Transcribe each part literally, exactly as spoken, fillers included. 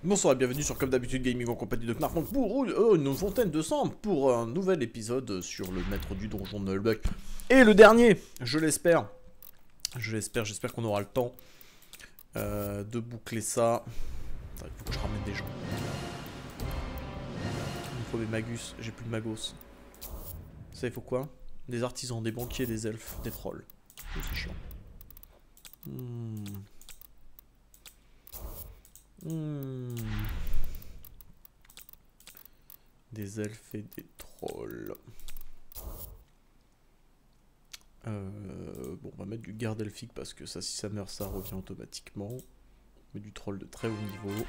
Bonsoir et bienvenue sur Comme d'habitude Gaming en compagnie de Knark pour euh, une fontaine de sang pour un nouvel épisode sur le maître du donjon de Nullbuck. Et le dernier, je l'espère. Je l'espère, j'espère qu'on aura le temps euh, de boucler ça. Attends, il faut que je ramène des gens. Il me faut des magus, j'ai plus de magos. Ça il faut quoi? Des artisans, des banquiers, des elfes, des trolls. Oh, c'est chiant. Hmm. Hmm. Des elfes et des trolls. Euh, bon, on va mettre du garde elfique parce que ça, si ça meurt, ça revient automatiquement. On met du troll de très haut niveau.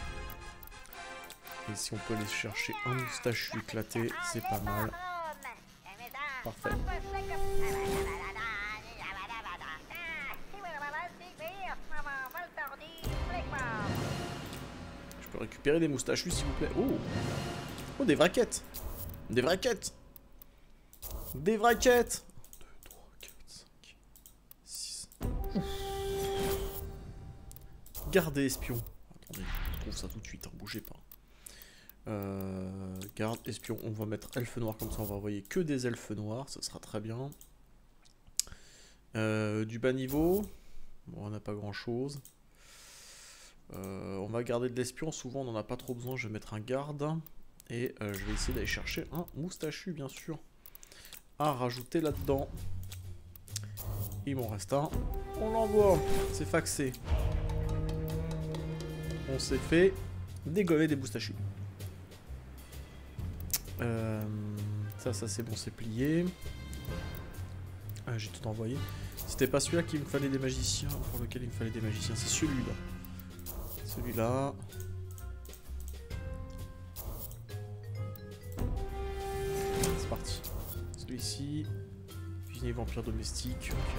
Et si on peut aller chercher un moustachu éclaté, c'est pas mal. Parfait. Je peux récupérer des moustachus s'il vous plaît. Oh, oh, des vraquettes. Des vraquettes. Des vraquettes. deux, trois, quatre, cinq, six. Garde et espion. Attendez, je trouve ça tout de suite, hein, bougez pas. Euh, garde, espion, on va mettre elfe noir comme ça, on va envoyer que des elfes noirs, ça sera très bien. Euh, du bas niveau, bon, on n'a pas grand chose. Euh, on va garder de l'espion, souvent on n'en a pas trop besoin, je vais mettre un garde. Et euh, je vais essayer d'aller chercher un moustachu bien sûr à rajouter là-dedans. Il m'en reste un, on l'envoie, c'est faxé. On s'est fait dégommer des moustachus. Euh, ça, ça c'est bon, c'est plié. Ah, j'ai tout envoyé. C'était pas celui-là qu'il me fallait des magiciens, pour lequel il me fallait des magiciens, c'est celui-là. Celui-là. C'est parti. Celui-ci. Cuisinier vampire domestique, ok.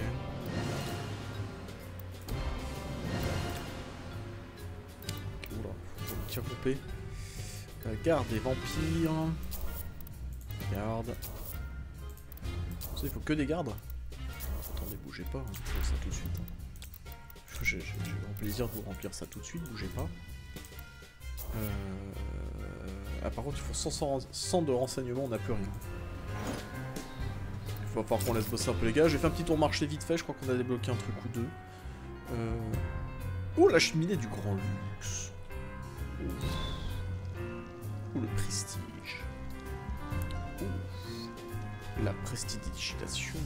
Oula, faut me tirer coupé. Euh, garde des vampires. Garde. Ça, il faut que des gardes. Attendez, bougez pas, hein. Je fais ça tout de suite. Hein. J'ai grand plaisir de vous remplir ça tout de suite, bougez pas. Euh... Ah, par contre, il faut cent de renseignements, on n'a plus rien. Il va falloir qu'on laisse bosser un peu les gars. J'ai fait un petit tour marché vite fait, je crois qu'on a débloqué un truc ou deux. Euh... Oh, la cheminée du grand luxe. Oh, oh le prestige. Oh. La prestidigitation.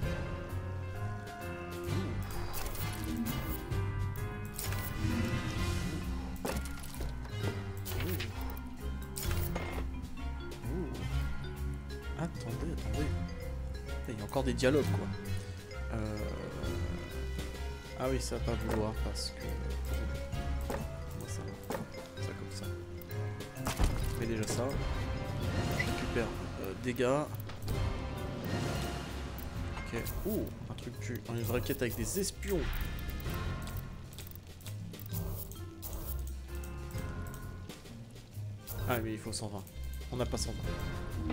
Attendez, attendez. Il y a encore des dialogues quoi. Euh... Ah oui, ça va pas vouloir parce que... Comment ça va? Ça comme ça. Je mets déjà ça. Je récupère euh, dégâts. Ok. Oh, un truc du... Une vraquette avec des espions. Ah mais il faut cent vingt. On n'a pas cent vingt.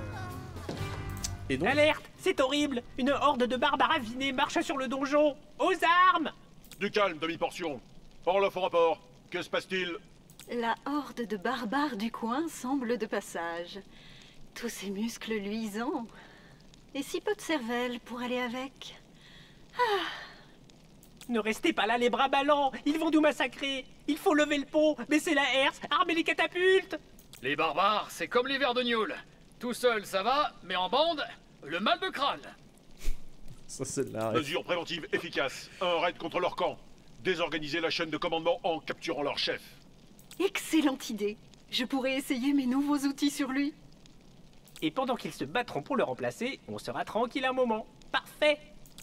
Et donc... Alerte! C'est horrible! Une horde de barbares avinés marche sur le donjon! Aux armes! Du calme, demi-portion. Orloff au rapport. Que se passe-t-il? La horde de barbares du coin semble de passage. Tous ces muscles luisants. Et si peu de cervelle pour aller avec. Ah. Ne restez pas là les bras ballants! Ils vont nous massacrer! Il faut lever le pont, baisser la herse, armer les catapultes! Les barbares, c'est comme les vers de Gnôle. Tout seul, ça va, mais en bande, le mal de crâne. Ça c'est de la... Mesure préventive efficace. Un raid contre leur camp. Désorganiser la chaîne de commandement en capturant leur chef. Excellente idée. Je pourrais essayer mes nouveaux outils sur lui. Et pendant qu'ils se battront pour le remplacer, on sera tranquille un moment. Parfait!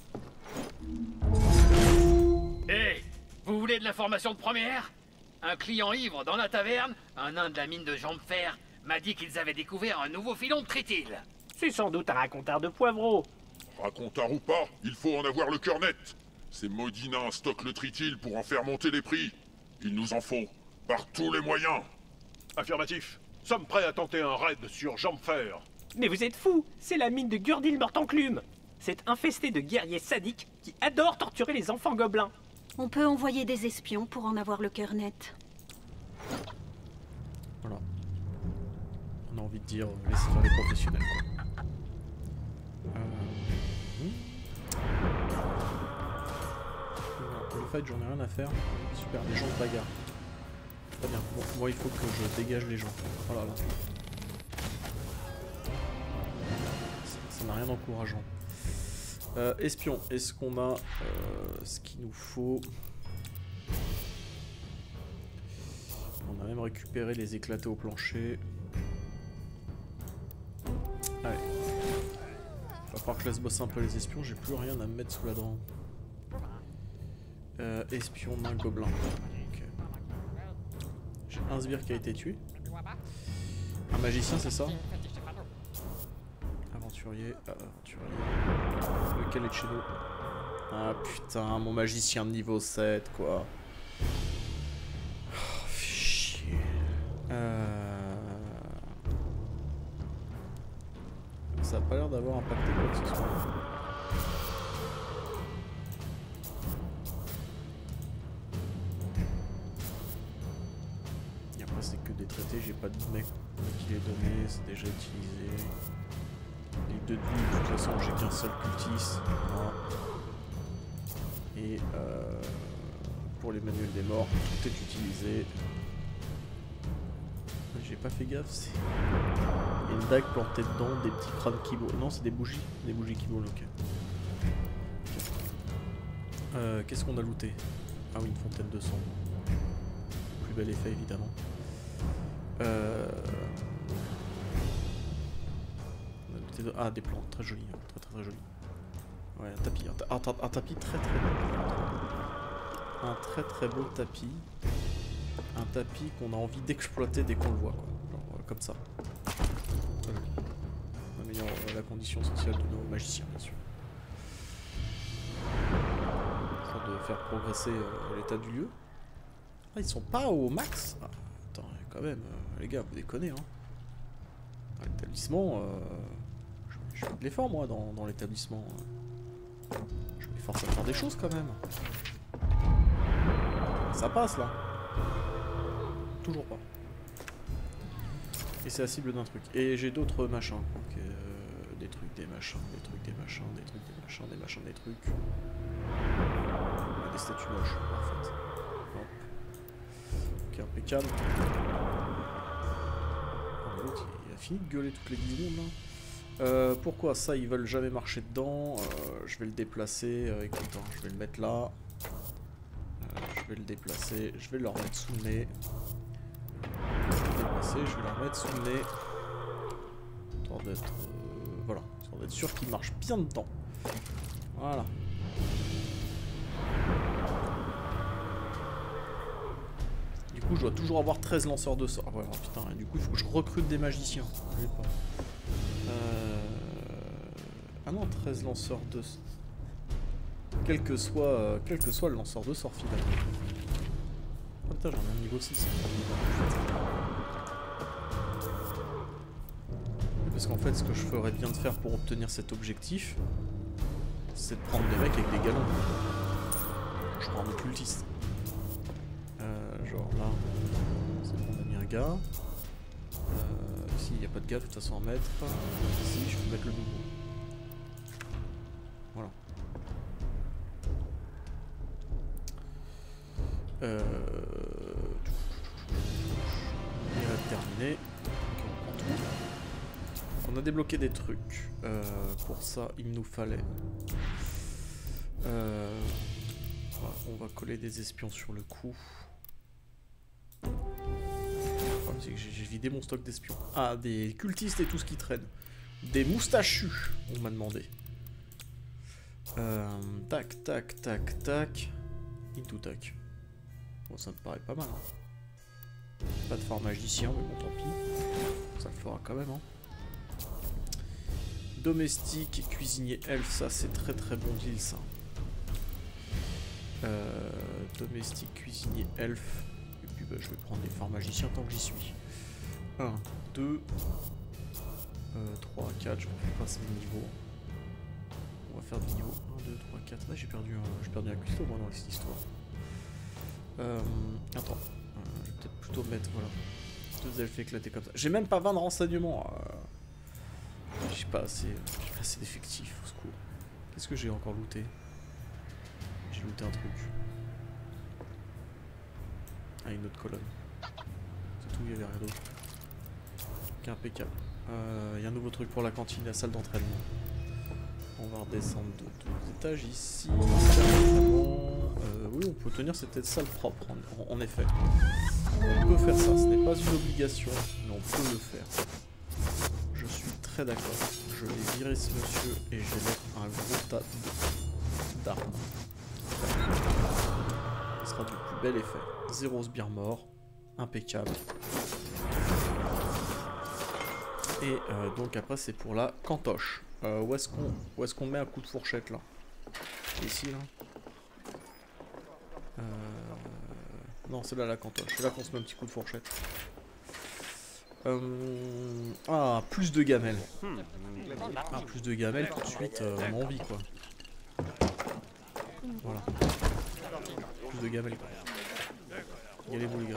Hé, hey, vous voulez de l'information de première? Un client ivre dans la taverne, un nain de la mine de Jambfer, m'a dit qu'ils avaient découvert un nouveau filon de tritil. C'est sans doute un racontard de poivreau. Racontard ou pas, il faut en avoir le cœur net. Ces maudits nains stockent le tritil pour en faire monter les prix. Il nous en faut, par tous les moyens. Affirmatif. Sommes prêts à tenter un raid sur Jambfer. Mais vous êtes fous! C'est la mine de Gurdil Mortenclume! C'est infesté de guerriers sadiques qui adorent torturer les enfants gobelins. On peut envoyer des espions pour en avoir le cœur net. On a envie de dire, euh, laissez faire les professionnels quoi. Euh... hmm. Le fight, j'en ai rien à faire. Super, les gens se bagarrent. Très bien. Bon, moi, il faut que je dégage les gens. Oh là là. Ça n'a rien d'encourageant. Euh, espion, est-ce qu'on a euh, ce qu'il nous faut? On a même récupéré les éclatés au plancher. Allez. Va falloir que je laisse bosser un peu les espions, j'ai plus rien à me mettre sous la dent. Euh, espion, nain, gobelin. Okay. J'ai un sbire qui a été tué. Un magicien, c'est ça? Aventurier, euh, aventurier. Lequel est de chez nous? Ah putain, mon magicien de niveau sept, quoi. Oh, chier. Euh... Ça a pas l'air d'avoir impacté quoi que ce soit. Et après c'est que des traités, j'ai pas de mec qui les donné, c'est déjà utilisé. Les deux de vie, de toute façon j'ai qu'un seul cultiste. Voilà. Et euh, pour les manuels des morts, tout est utilisé. J'ai pas fait gaffe, c'est... Il y a une dague plantée dedans, des petits crânes qui volent. Non, c'est des bougies. Des bougies qui volent, ok. Euh, Qu'est-ce qu'on a looté? Ah oui, une fontaine de sang. Plus bel effet, évidemment. Euh... On a looté de... Ah, des plantes, très jolies. Hein. Très très très jolies. Ouais, un tapis. Un, ta... un, ta... un tapis très très beau. Un très très beau tapis. Un tapis qu'on a envie d'exploiter dès qu'on le voit, quoi. Genre, euh, comme ça. On améliore euh, la condition sociale de nos magiciens, bien sûr. Histoire de faire progresser euh, l'état du lieu. Ah, ils sont pas au max? Ah, attends, quand même, euh, les gars, vous déconnez, hein. Dans l'établissement, euh, je, je fais de l'effort, moi, dans, dans l'établissement. Je me force à faire des choses, quand même. Ça passe, là. Toujours pas. Et c'est la cible d'un truc. Et j'ai d'autres machins. Donc, euh, des trucs, des machins, des trucs, des machins, des trucs, des machins, des machins, des trucs. Des statues moches, en fait. Hop. Ok, impeccable. Oh, l'autre, il a fini de gueuler toutes les dix secondes, là. Euh, pourquoi ça, ils veulent jamais marcher dedans? euh, Je vais le déplacer. Euh, écoute, hein, je vais le mettre là. Euh, je vais le déplacer. Je vais le remettre sous le nez. Je vais la remettre sous le nez. Histoire d'être... Euh, voilà. Histoire d'être sûr qu'il marche bien dedans. Voilà. Du coup, je dois toujours avoir treize lanceurs de sorts. Voilà, putain. Et du coup, il faut que je recrute des magiciens. Je vais pas. Euh... Ah non, treize lanceurs de... Quel que soit, euh, quel que soit le lanceur de sorts, finalement. Oh putain, j'en ai un niveau six. Parce qu'en fait, ce que je ferais bien de faire pour obtenir cet objectif, c'est de prendre des mecs avec des galons. Je prends un occultiste. Euh, genre là, c'est bon, on a mis un gars. Euh, ici, il n'y a pas de gars de toute façon à mettre. Ici, je peux mettre le nouveau. Voilà. Euh... Et là, terminé. Ok, on prend tout. On a débloqué des trucs. Euh, pour ça, il nous fallait... Euh, voilà, on va coller des espions sur le coup. J'ai vidé mon stock d'espions. Ah, des cultistes et tout ce qui traîne. Des moustachus, on m'a demandé. Euh, tac, tac, tac, tac. Into tac. Bon, ça me paraît pas mal. Hein. Pas de fort magicien, mais bon, tant pis. Ça le fera quand même, hein. Domestique et cuisinier elfe, ça c'est très très bon deal ça. Euh, domestique, cuisinier, elfe. Et puis bah, je vais prendre les forts magiciens tant que j'y suis. un, deux, trois, quatre, je vais passer le niveau. On va faire du niveau un, deux, trois, quatre. Là j'ai perdu un, j'ai perdu un cuistot moi dans cette histoire. Euh, attends, euh, je vais peut-être plutôt mettre, voilà. Deux elfes éclatés comme ça. J'ai même pas vingt de renseignements. Euh... J'ai pas assez, j'ai pas assez d'effectifs, au secours. Qu'est-ce que j'ai encore looté? J'ai looté un truc. Ah, une autre colonne. C'est tout, il y avait rien d'autre. Ok, impeccable. Il euh, y a un nouveau truc pour la cantine, la salle d'entraînement. On va redescendre de deux étages ici. Euh, oui, on peut tenir cette salle propre, en, en effet. On peut faire ça, ce n'est pas une obligation, mais on peut le faire. Je suis très d'accord. Je vais virer ce monsieur et je vais mettre un gros tas d'armes. Ce sera du plus bel effet. Zéro sbire mort. Impeccable. Et euh, donc après c'est pour la cantoche. Euh, où est-ce qu'on où est-ce qu'on met un coup de fourchette là? Ici là. Euh... Non, c'est là la cantoche. C'est là qu'on se met un petit coup de fourchette. Euh... Ah, plus de gamelles. Ah, plus de gamelles, tout de suite, euh, on a envie quoi. Voilà. Plus de gamelles quoi. Galez-vous les gars.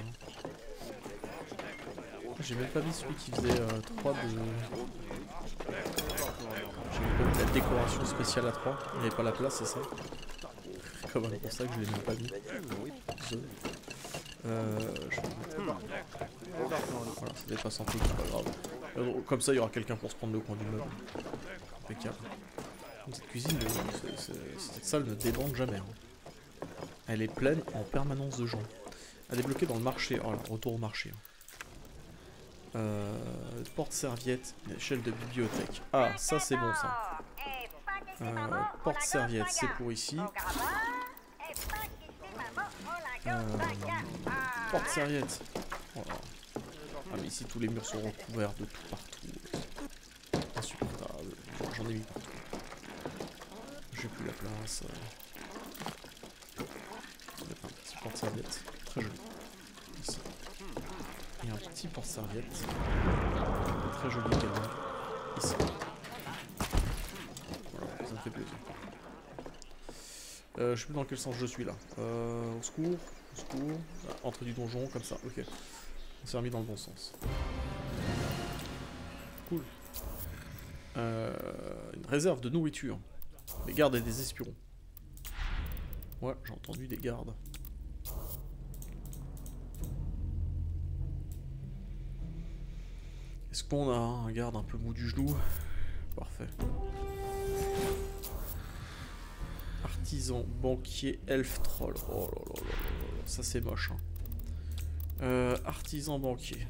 J'ai même pas mis celui qui faisait euh, trois de... J'ai même pas mis la décoration spéciale à trois. Il n'y avait pas la place, c'est ça? Comme c'est pour ça que je l'ai même pas mis. Euh, je vais mettre... Voilà, ça dépasse un peu, c'est pas grave. Euh, comme ça, il y aura quelqu'un pour se prendre le coin du meuble. Impeccable. Cette cuisine, de... c est, c est... cette salle ne débande jamais. Hein. Elle est pleine en permanence de gens. À débloquer dans le marché. Oh là, retour au marché. Euh, porte-serviette, échelle de bibliothèque. Ah, ça c'est bon ça. Euh, porte-serviette, c'est pour ici. Euh, porte-serviette. Voilà. Ah mais ici tous les murs sont recouverts de tout partout. Insupportable. J'en ai mis partout. J'ai plus la place. Un petit porte-serviette. Très joli. Ici. Et un petit porte-serviette. Très joli également. Ici. Voilà, ça me fait plaisir. Euh, je sais plus dans quel sens je suis là. Euh, au secours. Au secours. Ah, entrée du donjon, comme ça. Ok. On s'est remis dans le bon sens. Cool. Euh, une réserve de nourriture. Des gardes et des espions. Ouais, j'ai entendu des gardes. Est-ce qu'on a un garde un peu mou du genou? Parfait. Artisan, banquier, elfe, troll. Oh là là là là là, ça c'est moche. Hein. Euh, artisan, banquier.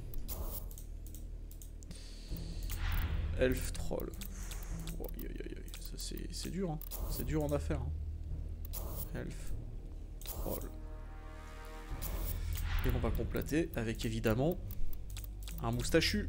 Elfe, troll. Oh, aïe, aïe, aïe. Ça c'est dur, hein. C'est dur en affaires. Hein. Elfe, troll. Et on va compléter avec évidemment un moustachu.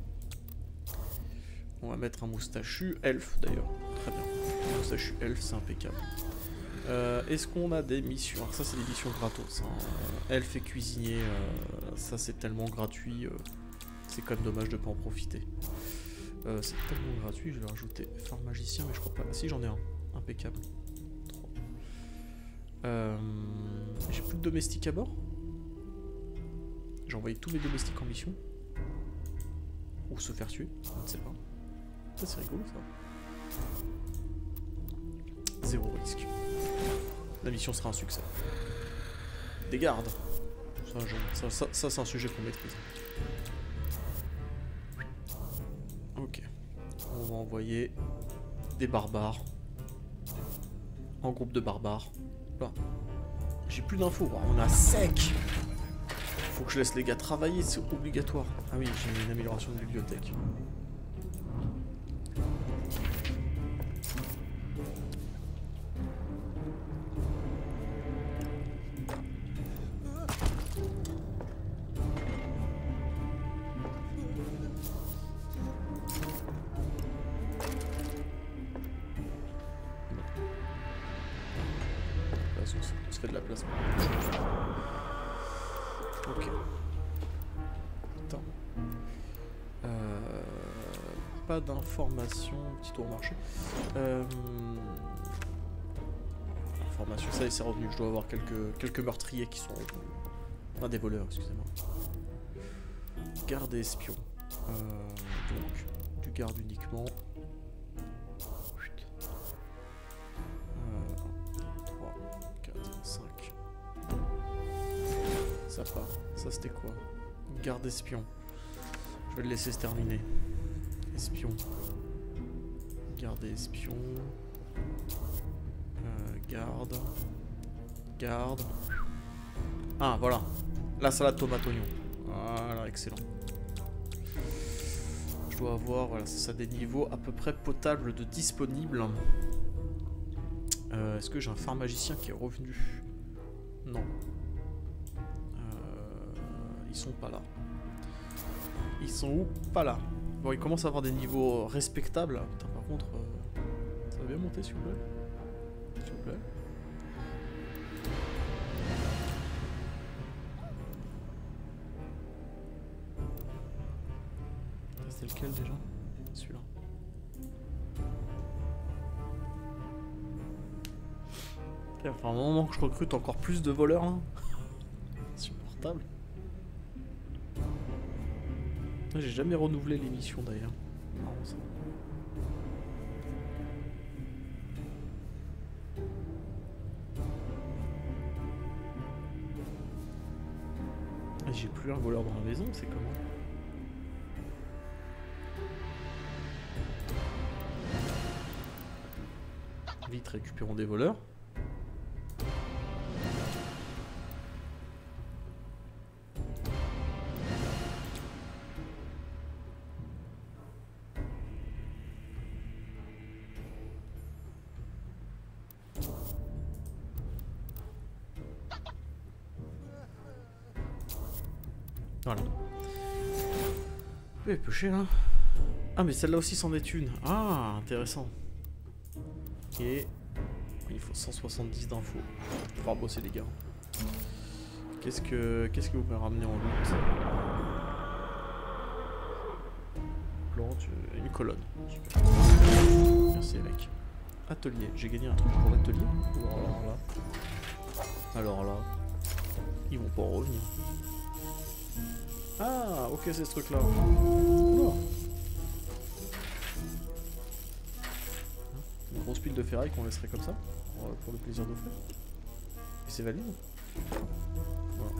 On va mettre un moustachu elfe d'ailleurs. Très bien. Un moustachu elfe, c'est impeccable. Euh, Est-ce qu'on a des missions? Alors ça c'est des missions gratos. Hein. Elfe et cuisinier, euh, ça c'est tellement gratuit. Euh, c'est quand même dommage de ne pas en profiter. Euh, c'est tellement gratuit, je vais rajouter pharmagicien, mais je crois pas. Ah si, j'en ai un. Impeccable. Euh, J'ai plus de domestiques à bord. J'ai envoyé tous mes domestiques en mission. Ou se faire tuer, je ne sais pas. Ça c'est rigolo ça. Zéro risque. La mission sera un succès. Des gardes. Ça, ça, ça, ça c'est un sujet qu'on maîtrise. Ok. On va envoyer des barbares. En groupe de barbares. Là. J'ai plus d'infos. On est à sec. Faut que je laisse les gars travailler, c'est obligatoire. Ah oui, j'ai mis une amélioration de bibliothèque. On se fait de la place. Ok. Attends. Euh, pas d'informations. Petit tour au marché. Euh, information, ça y est, c'est revenu. Je dois avoir quelques, quelques meurtriers qui sont revenus. Enfin, des voleurs, excusez-moi. garde et espion. Euh, donc, tu gardes uniquement. trois, quatre, cinq. Ça part. Ça c'était quoi? Garde espion. Je vais le laisser se terminer. Espion. Garde et espion. Euh, garde. Garde. Ah voilà. La salade tomate oignon. Voilà, excellent. Je dois avoir, voilà, c'est ça, des niveaux à peu près potables de disponibles. Euh, Est-ce que j'ai un pharmagicien qui est revenu? Non. Euh, ils sont pas là. Ils sont où? Pas là. Bon, ils commencent à avoir des niveaux respectables. Putain, par contre, euh, ça va bien monter s'il vous plaît? S'il vous plaît. C'est lequel déjà? Celui-là. Il va falloir un moment que je recrute encore plus de voleurs. Hein. Insupportable. J'ai jamais renouvelé l'émission d'ailleurs. Non, ça. J'ai plus un voleur dans la maison, c'est comment? Vite, récupérons des voleurs. Voilà. Oui, peu cher, hein. Ah, mais celle-là aussi c'en est une. Ah, intéressant. Et il faut cent soixante-dix d'infos. Il faudra bosser les gars. Qu'est-ce que qu'est-ce que vous pouvez ramener en loot? Plante, une colonne. Super. Merci mec. Atelier. J'ai gagné un truc pour l'atelier. Alors là. Alors là. Ils vont pas en revenir. Ah, ok, c'est ce truc là. Oula. Une grosse pile de ferraille qu'on laisserait comme ça, pour le plaisir de faire. Et c'est valide. Voilà.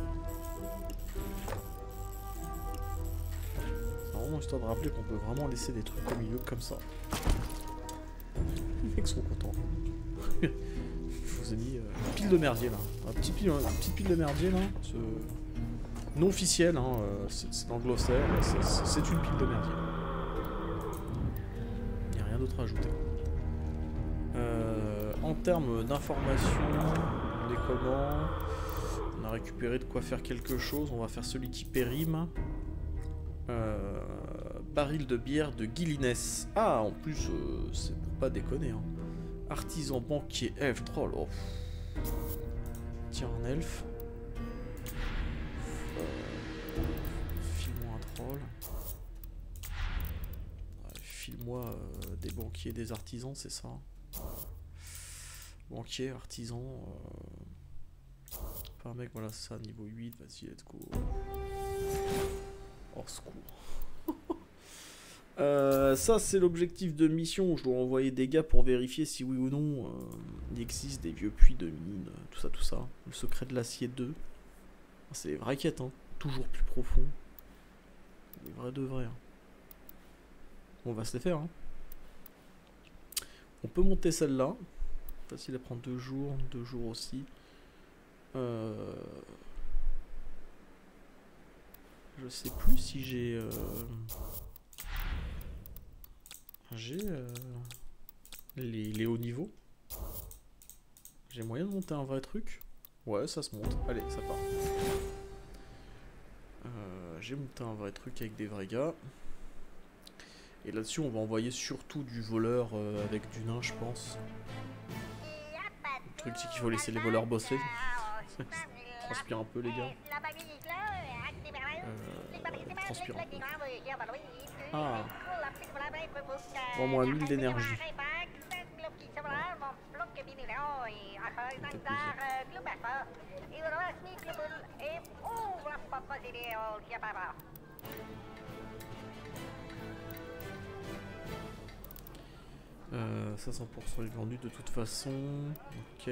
C'est vraiment histoire de rappeler qu'on peut vraiment laisser des trucs au milieu comme ça. Les mecs sont contents. Je vous ai mis euh, une pile de merdier là. Un petit pile, une petite pile de merdier là. Ce... Non officiel, hein, euh, c'est dans le glossaire, c'est une pile de merdier. Il n'y a rien d'autre à ajouter. Euh, en termes d'information, on est comment? On a récupéré de quoi faire quelque chose. On va faire celui qui périme. Euh, baril de bière de Guilliness. Ah, en plus, euh, c'est pour pas déconner. Hein. Artisan, banquier, elfe, troll. Oh. Tiens, un elfe. Euh, File-moi un troll. Ouais, file-moi euh, des banquiers, des artisans, c'est ça. Banquier, artisan. Euh... Enfin, mec, voilà, c'est ça, niveau huit, vas-y, let's go. Hors secours. euh, ça, c'est l'objectif de mission. Je dois envoyer des gars pour vérifier si oui ou non euh, il existe des vieux puits de mine, tout ça, tout ça. Le secret de l'acier deux. C'est des vraies quêtes, hein. Toujours plus profond. Des vrais de vrais. Hein. On va se les faire. Hein. On peut monter celle-là. Facile à prendre deux jours, deux jours aussi. Euh... Je sais plus si j'ai... Euh... J'ai... Euh... Les, les hauts niveaux. J'ai moyen de monter un vrai truc. Ouais, ça se monte. Allez, ça part. Euh, J'ai monté un vrai truc avec des vrais gars. Et là-dessus, on va envoyer surtout du voleur euh, avec du nain, je pense. Le truc, c'est qu'il faut laisser les voleurs bosser. Ça transpire un peu, les gars. Euh, transpire un peu. Ah. Bon, moins mille d'énergie. Euh, ça cent pour cent est vendu de toute façon. Ok.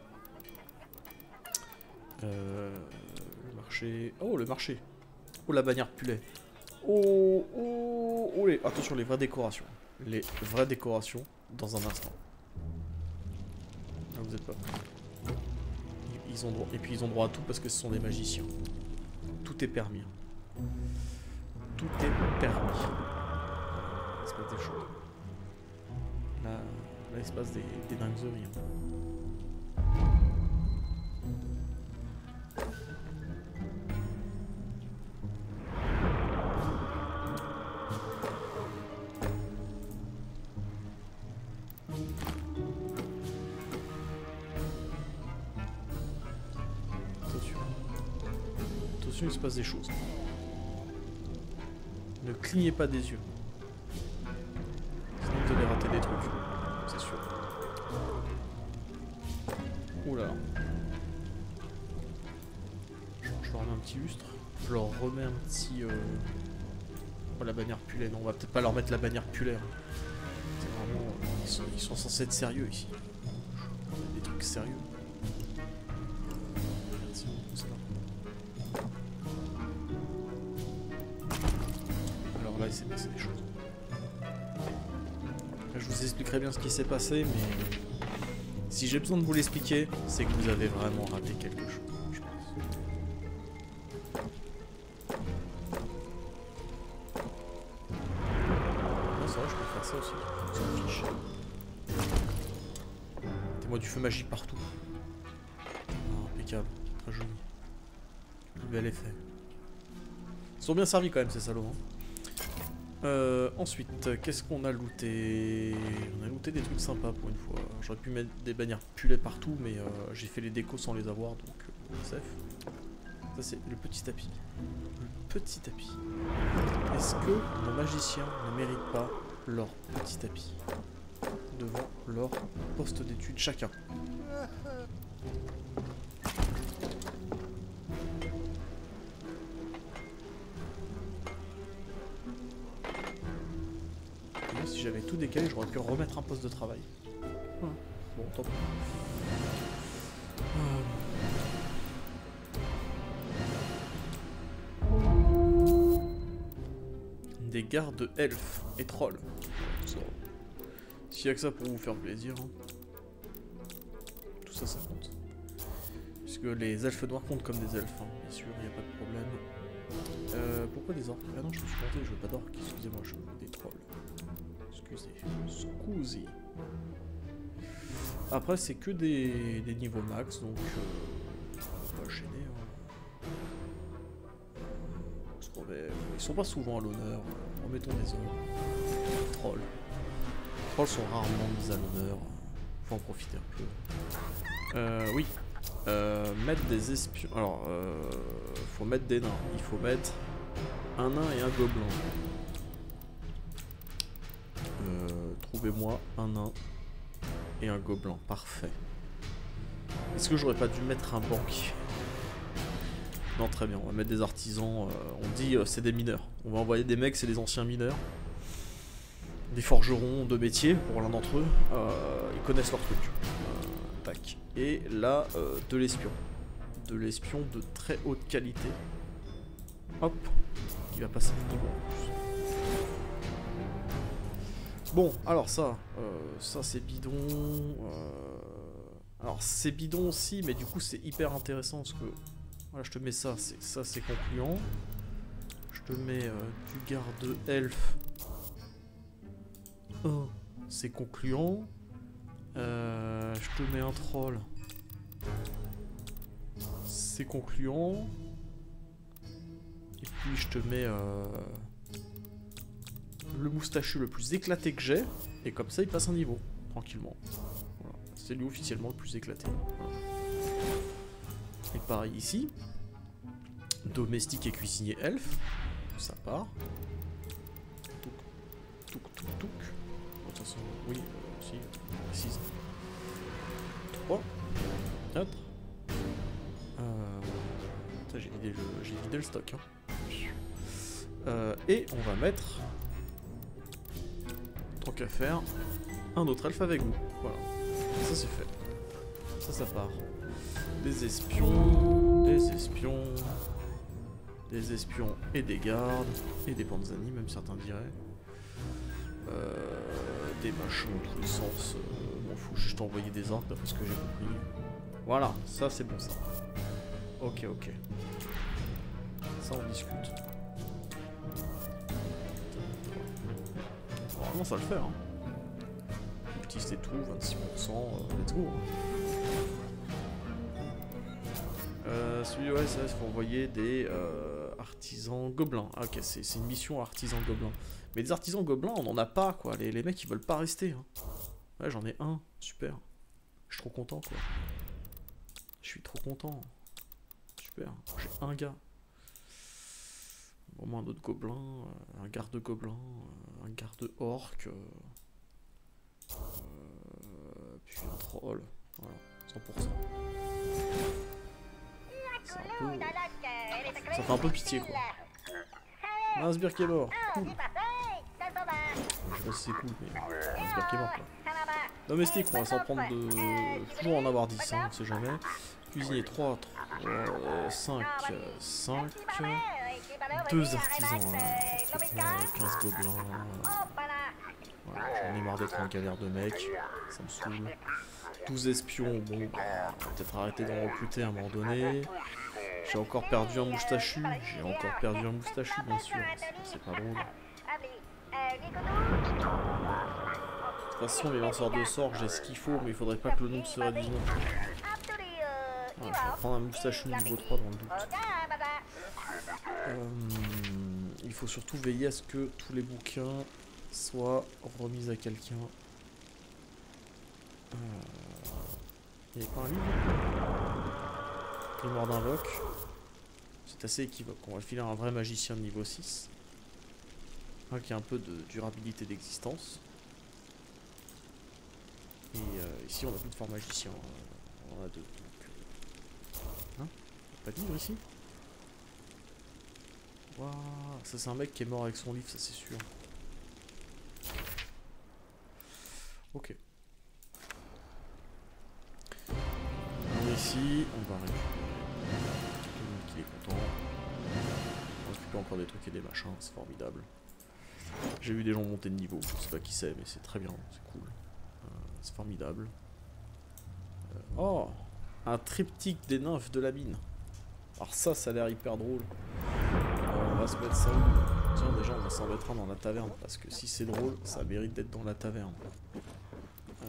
Euh, le marché. Oh, le marché. Oh, la bannière Pulet. Oh, oh, oh les... Attention, les vraies décorations. Les vraies décorations dans un instant. Ah, vous êtes pas. Ils ont droit... Et puis ils ont droit à tout parce que ce sont des magiciens. Tout est permis. Tout est permis. Il se passe des choses. Là, là il se passe des, des dingueries. Hein. Il se passe des choses. Ne clignez pas des yeux. Sinon vous allez rater des trucs. C'est sûr. Oula. Je, je leur remets un petit lustre. Je leur remets un petit... Euh... Oh, la bannière Pulet. Non, on va peut-être pas leur mettre la bannière Pulet. Hein. C'est vraiment... Euh, ils, sont, ils sont censés être sérieux ici. Des trucs sérieux. Là, il s'est passé des choses. Là, je vous expliquerai bien ce qui s'est passé, mais si j'ai besoin de vous l'expliquer, c'est que vous avez vraiment raté quelque chose, je pense. Non, c'est vrai, je peux faire ça aussi. On s'en fiche. Mettez-moi du feu magique partout. Oh, impeccable, très joli. Bel effet. Ils sont bien servis quand même, ces salauds. Hein. Euh, ensuite, qu'est-ce qu'on a looté? On a looté des trucs sympas pour une fois. J'aurais pu mettre des bannières Pulet partout, mais euh, j'ai fait les décos sans les avoir, donc euh, safe. Ça c'est le petit tapis. Le petit tapis. Est-ce que nos magiciens ne méritent pas leur petit tapis devant leur poste d'étude chacun? Si j'avais tout décalé, j'aurais pu remettre un poste de travail. Hum. Bon, tant pis. Hum. Des gardes elfes et trolls. S'il y a que ça pour vous faire plaisir, hein. Tout ça, ça compte. Puisque les elfes noirs comptent comme des elfes, hein. Bien sûr, il n'y a pas de problème. Euh, pourquoi des orques? Ah non, je me suis planté, je veux pas d'orques, excusez-moi, je veux des trolls. Excusez, scusi. Après, c'est que des, des niveaux max, donc euh, on va pas gêner. Hein. Remet... Ils sont pas souvent à l'honneur. Remettons des hommes. Trolls. Les trolls sont rarement mis à l'honneur. Faut en profiter un peu. Euh, oui. Euh, mettre des espions. Alors, euh, faut mettre des nains. Il faut mettre un nain et un gobelin. Euh, Trouvez-moi un nain et un gobelin. Parfait. Est-ce que j'aurais pas dû mettre un banquier? Non, très bien. On va mettre des artisans. Euh, on dit euh, c'est des mineurs. On va envoyer des mecs, c'est des anciens mineurs. Des forgerons de métier pour l'un d'entre eux. Euh, ils connaissent leur truc. Euh, tac. Et là, euh, de l'espion. De l'espion de très haute qualité. Hop. Qui va passer le niveau en plus. Bon, alors ça, euh, ça c'est bidon. Euh... Alors c'est bidon aussi, mais du coup c'est hyper intéressant parce que voilà, je te mets ça, c'est ça c'est concluant. Je te mets euh, du garde elfe. un, c'est concluant. Euh, je te mets un troll. C'est concluant. Et puis je te mets euh, le moustachu le plus éclaté que j'ai. Et comme ça il passe un niveau, tranquillement. Voilà. C'est lui officiellement le plus éclaté. Voilà. Et pareil ici. Domestique et cuisinier elfe. Ça part. Touk, touk, touk, touk. De toute façon, oui, euh, si, six. trois, quatre. Euh... J'ai vidé, le... vidé le stock. Hein. Euh, et on va mettre, tant qu'à faire, un autre elfe avec vous. Voilà. Ça c'est fait. Ça, ça part. Des espions, des espions, des espions et des gardes, et des panzani, même certains diraient. Euh, des machins dans tous les sens. Euh, m'en fous, juste envoyer des orques d'après ce que j'ai compris. Voilà, ça c'est bon ça. Ok, ok. Ça on discute. Normalement ça le fait, hein. Petit c'est tout, vingt-six pour cent, euh, let's go. Euh, celui ouais, ça il faut envoyer des euh, artisans gobelins. Ah, ok, c'est une mission artisans gobelins. Mais des artisans gobelins, on en a pas quoi. Les, les mecs ils veulent pas rester. Hein. Ouais, j'en ai un, super. Je suis trop content quoi. Je suis trop content. Super, j'ai un gars. Au moins un autre gobelin, euh, un garde gobelin, euh, un garde orc, euh, euh, puis un troll. Voilà, cent pour cent. C'est un peu... Ça fait un peu pitié quoi. Ah, un sbire qui est mort, cool. Je sais pas si c'est cool, mais un sbire qui est mort quoi. Domestique, on va s'en prendre de... Toujours en avoir dix, hein, on sait jamais. Cuisinier trois, trois, cinq, cinq. deux artisans, hein. quinze gobelins. Voilà, j'en ai marre d'être en galère de mecs, ça me saoule. douze espions, bon, bah, on va peut-être arrêter d'en recruter à un moment donné. J'ai encore perdu un moustachu, j'ai encore perdu un moustachu bien sûr, c'est pas drôle. De toute façon, les lanceurs de sorts, j'ai ce qu'il faut, mais il faudrait pas que le nombre se réduise non plus. Ouais, je vais prendre un moustachu niveau trois dans le doute. Euh, il faut surtout veiller à ce que tous les bouquins soient remis à quelqu'un. Euh, il n'y avait pas un livre? Grimoire d'invoque. C'est assez équivoque. On va filer un vrai magicien de niveau six. Un qui a un peu de durabilité d'existence. Et euh, ici on a plus de fort magicien. On a deux. Hein? Pas de livre ici? Waouh, ça c'est un mec qui est mort avec son livre, ça c'est sûr. Ok. Alors ici, on va récupérer. Tout le monde qui est content. On va récupérer encore des trucs et des machins, c'est formidable. J'ai vu des gens monter de niveau, je sais pas qui c'est, mais c'est très bien, c'est cool. Euh, c'est formidable. Euh, oh! Un triptyque des nymphes de la mine. Alors ça, ça a l'air hyper drôle. Euh, on va se mettre ça où? Tiens, déjà, on va s'en mettre un dans la taverne. Parce que si c'est drôle, ça mérite d'être dans la taverne. Euh...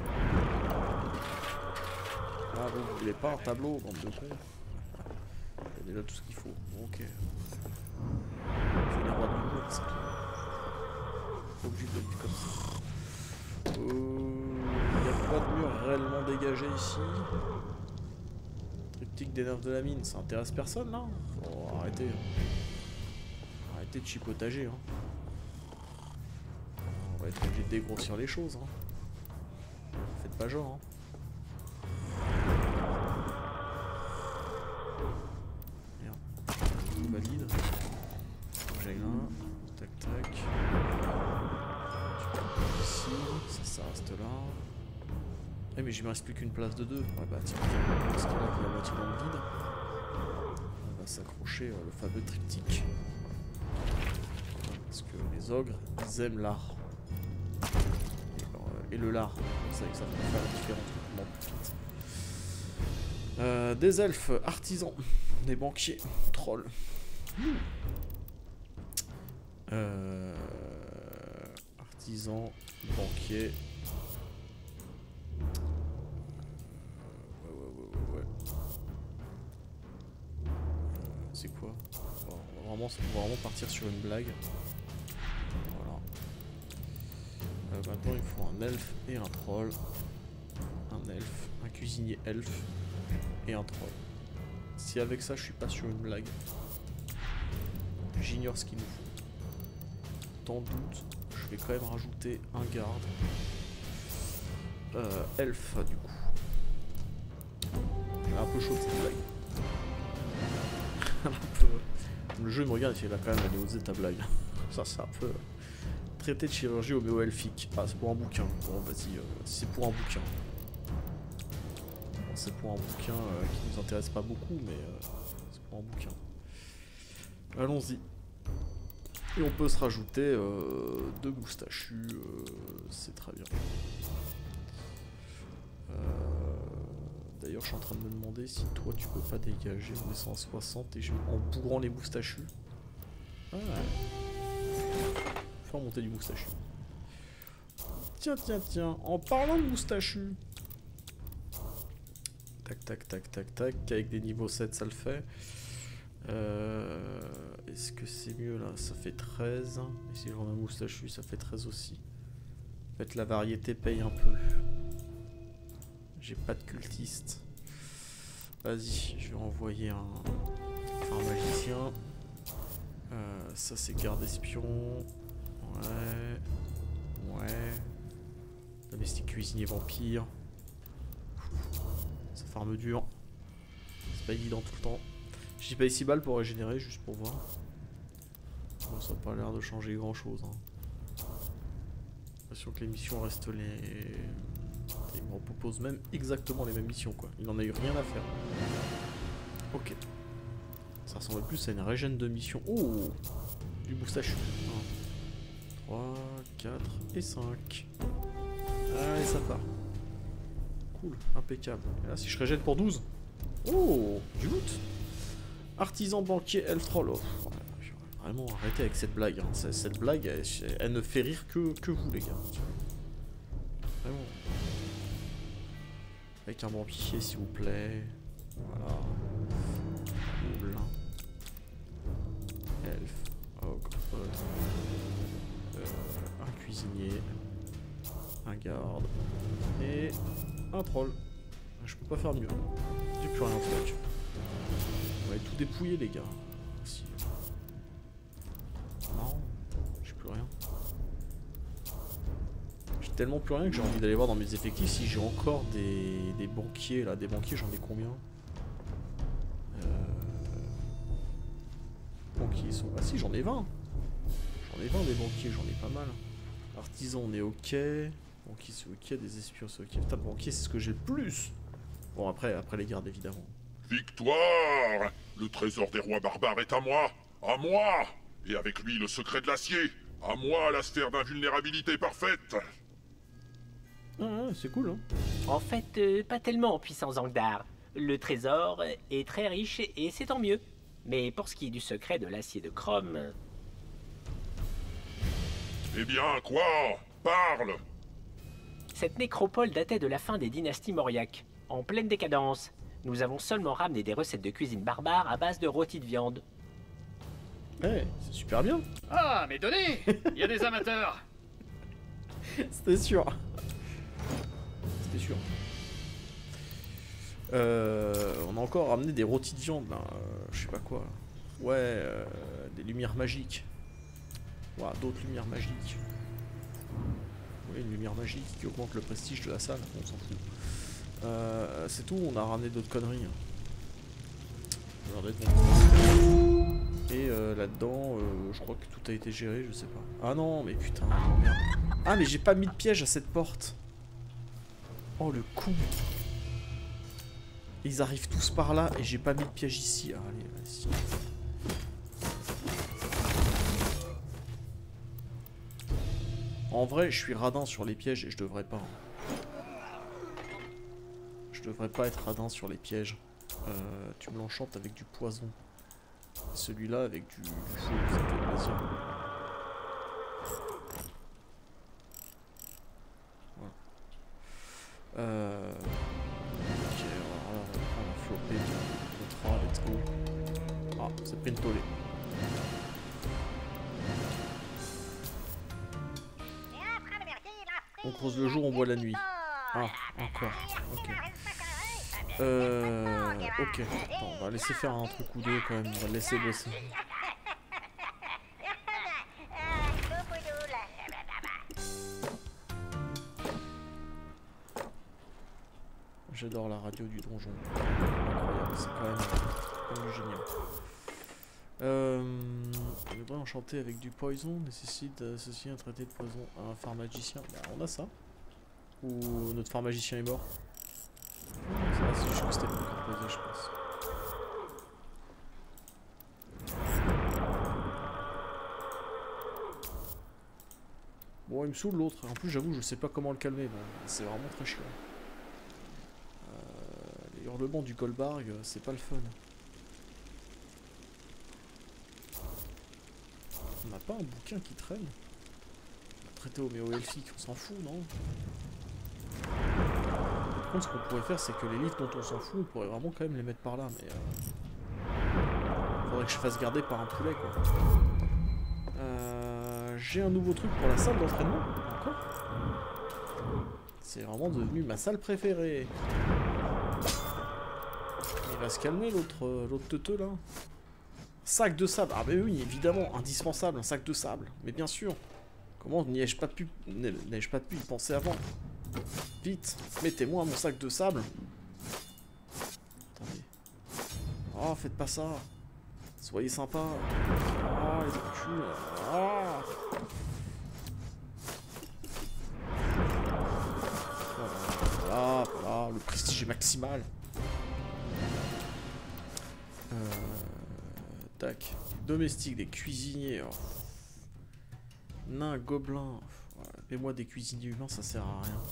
Ah, vous, vous voulez pas un tableau, bande de cons? Il y a déjà tout ce qu'il faut. Bon, ok. C'est les rois du mur, c'est tout. Pas obligé de le dire comme ça. Il n'y a pas de mur réellement dégagé ici. Triptyque des nerfs de la mine, ça intéresse personne là? Oh, arrêtez. Arrêtez de chipotager. Hein. On va être obligé de dégrossir les choses. Hein. Faites pas genre. Hein. Merde. On valide. J'ai un. Tac tac. Ici, ça, ça reste là. Eh mais il me reste plus qu'une place de deux. Ouais bah tiens, parce qu'il y a la moitié dans le vide. On va s'accrocher euh, le fameux triptyque. Parce que les ogres, ils aiment l'art. Et, euh, et le lard, comme ça, ça va faire la différence. Bon, euh, des elfes, artisans, des banquiers, trolls. Euh, artisans, banquiers. C'est quoi? On va, vraiment, on va vraiment partir sur une blague. Voilà. Euh, maintenant il faut un elfe et un troll. Un elfe, un cuisinier elfe et un troll. Si avec ça je suis pas sur une blague, j'ignore ce qu'il nous faut. Tant doute, je vais quand même rajouter un garde. Euh, elfe du coup. Un peu chaud cette blague. un peu, Le jeu me regarde et il a quand même allé oser ta blague. Ça c'est un peu... Traité de chirurgie homéo-elfique. Ah c'est pour un bouquin. Bon vas-y, euh, c'est pour un bouquin. Bon, c'est pour un bouquin euh, qui nous intéresse pas beaucoup, mais euh, c'est pour un bouquin. Allons-y. Et on peut se rajouter euh, deux moustachus, euh, c'est très bien. Euh, D'ailleurs, je suis en train de me demander si toi tu peux pas dégager en descendant à soixante et je... en bourrant les moustachus. Ah. Faire monter du moustachu. Tiens, tiens, tiens, en parlant de moustachu. Tac, tac, tac, tac, tac. Avec des niveaux sept, ça le fait. Euh, Est-ce que c'est mieux là? Ça fait treize. Et si je rends un moustachu, ça fait treize aussi. En fait, la variété paye un peu. J'ai pas de cultiste. Vas-y, je vais envoyer un, un magicien. Euh, ça, c'est garde espion. Ouais. Ouais. Domestique cuisinier vampire. Ça farme dur. C'est pas évident tout le temps. J'ai pas ici balle pour régénérer, juste pour voir. Bon, ça n'a pas l'air de changer grand chose. Hein. J'ai l'impression que les missions restent les. Il me propose même exactement les mêmes missions quoi. Il n'en a eu rien à faire. Ok. Ça ressemble plus à une régène de mission. Oh, du moustachu. un, trois, quatre et cinq. Allez, ça part. Cool, impeccable. Et là, si je régène pour douze. Oh, du loot. Artisan, banquier, elf troll. Oh, vraiment arrêtez avec cette blague. Hein. Cette blague, elle, elle ne fait rire que, que vous, les gars. Vraiment. Avec un vampire, s'il vous plaît. Voilà. Cool. Elf. Ogre. Euh, un cuisinier. Un garde. Et un troll. Je peux pas faire mieux. J'ai plus rien en stock. On va tout dépouiller, les gars. Si. Non, j'ai plus rien. J'ai tellement plus rien que j'ai envie d'aller voir dans mes effectifs si j'ai encore des, des banquiers là. Des banquiers, j'en ai combien? euh... Banquiers sont. Ah si, j'en ai vingt. J'en ai vingt des banquiers, j'en ai pas mal. Artisan, on est ok. Banquier, c'est ok. Des espions, c'est ok. Putain, banquier, c'est ce que j'ai le plus. Bon, après, après les gardes, évidemment. Victoire! Le trésor des rois barbares est à moi! À moi! Et avec lui, le secret de l'acier! À moi, la sphère d'invulnérabilité parfaite! Ah, ouais, c'est cool, hein. En fait, euh, pas tellement, puissant Zangdar. Le trésor est très riche et c'est tant mieux. Mais pour ce qui est du secret de l'acier de chrome... Eh bien, quoi? Parle! Cette nécropole datait de la fin des dynasties mauriaques, en pleine décadence. Nous avons seulement ramené des recettes de cuisine barbare à base de rôti de viande. Eh, hey, c'est super bien. Ah, mais donnez! Il y a des amateurs! C'était sûr. C'était sûr. Euh, on a encore ramené des rôtis de viande, là. Euh, je sais pas quoi. Ouais, euh, des lumières magiques. Ouais, d'autres lumières magiques. Oui, une lumière magique qui augmente le prestige de la salle. On s'en fout. Euh, c'est tout, on a ramené d'autres conneries. Et euh, là-dedans, euh, je crois que tout a été géré, je sais pas. Ah non, mais putain, merde. Ah, mais j'ai pas mis de piège à cette porte. Oh, le coup. Ils arrivent tous par là et j'ai pas mis de piège ici. Ah, allez, vas-y. En vrai, je suis radin sur les pièges et je devrais pas. Je devrais pas être radin sur les pièges. Euh, tu me l'enchantes avec du poison. Celui-là avec du, du feu, ça fait plaisir. Voilà. Euh... Ok, alors là, on va prendre un flopé. Contrat, let's go. Ah, c'est pris une tollée. On creuse le jour, on voit la nuit. Ah, encore. Ok. Euh... Ok. Attends, on va laisser faire un truc ou deux quand même. On va le laisser bosser. J'adore la radio du donjon. Incroyable, c'est quand même, quand même génial. Euh, le brin enchanté avec du poison nécessite d'associer un traité de poison à un pharmagicien. Bah, on a ça. Ou notre pharmagicien est mort. Ah, c'est juste que c'était pas composé, je pense. Bon, il me saoule l'autre. En plus, j'avoue, je sais pas comment le calmer. Bon, c'est vraiment très chiant. Euh, les hurlements du Goldbarg, c'est pas le fun. On n'a pas un bouquin qui traîne? Traité homéo-elfique, on s'en fout, non? Par contre, ce qu'on pourrait faire, c'est que les livres dont on s'en fout, on pourrait vraiment quand même les mettre par là, mais... Euh... Faudrait que je fasse garder par un poulet, quoi. Euh... J'ai un nouveau truc pour la salle d'entraînement, encore. C'est vraiment devenu ma salle préférée. Il va se calmer, l'autre l'autre teuteux, là. Sac de sable, ah bah oui, évidemment, indispensable, un sac de sable, mais bien sûr. Comment n'y ai-je pas pu, n'ai-je pas pu y penser avant? Vite, mettez-moi mon sac de sable. Attendez. Oh, faites pas ça. Soyez sympa. Oh, les enculés. Oh. Voilà, voilà, le prestige est maximal. Euh... Tac. Domestique, des cuisiniers. Oh. Nains, gobelins. Voilà. Mets-moi des cuisiniers humains, ça sert à rien.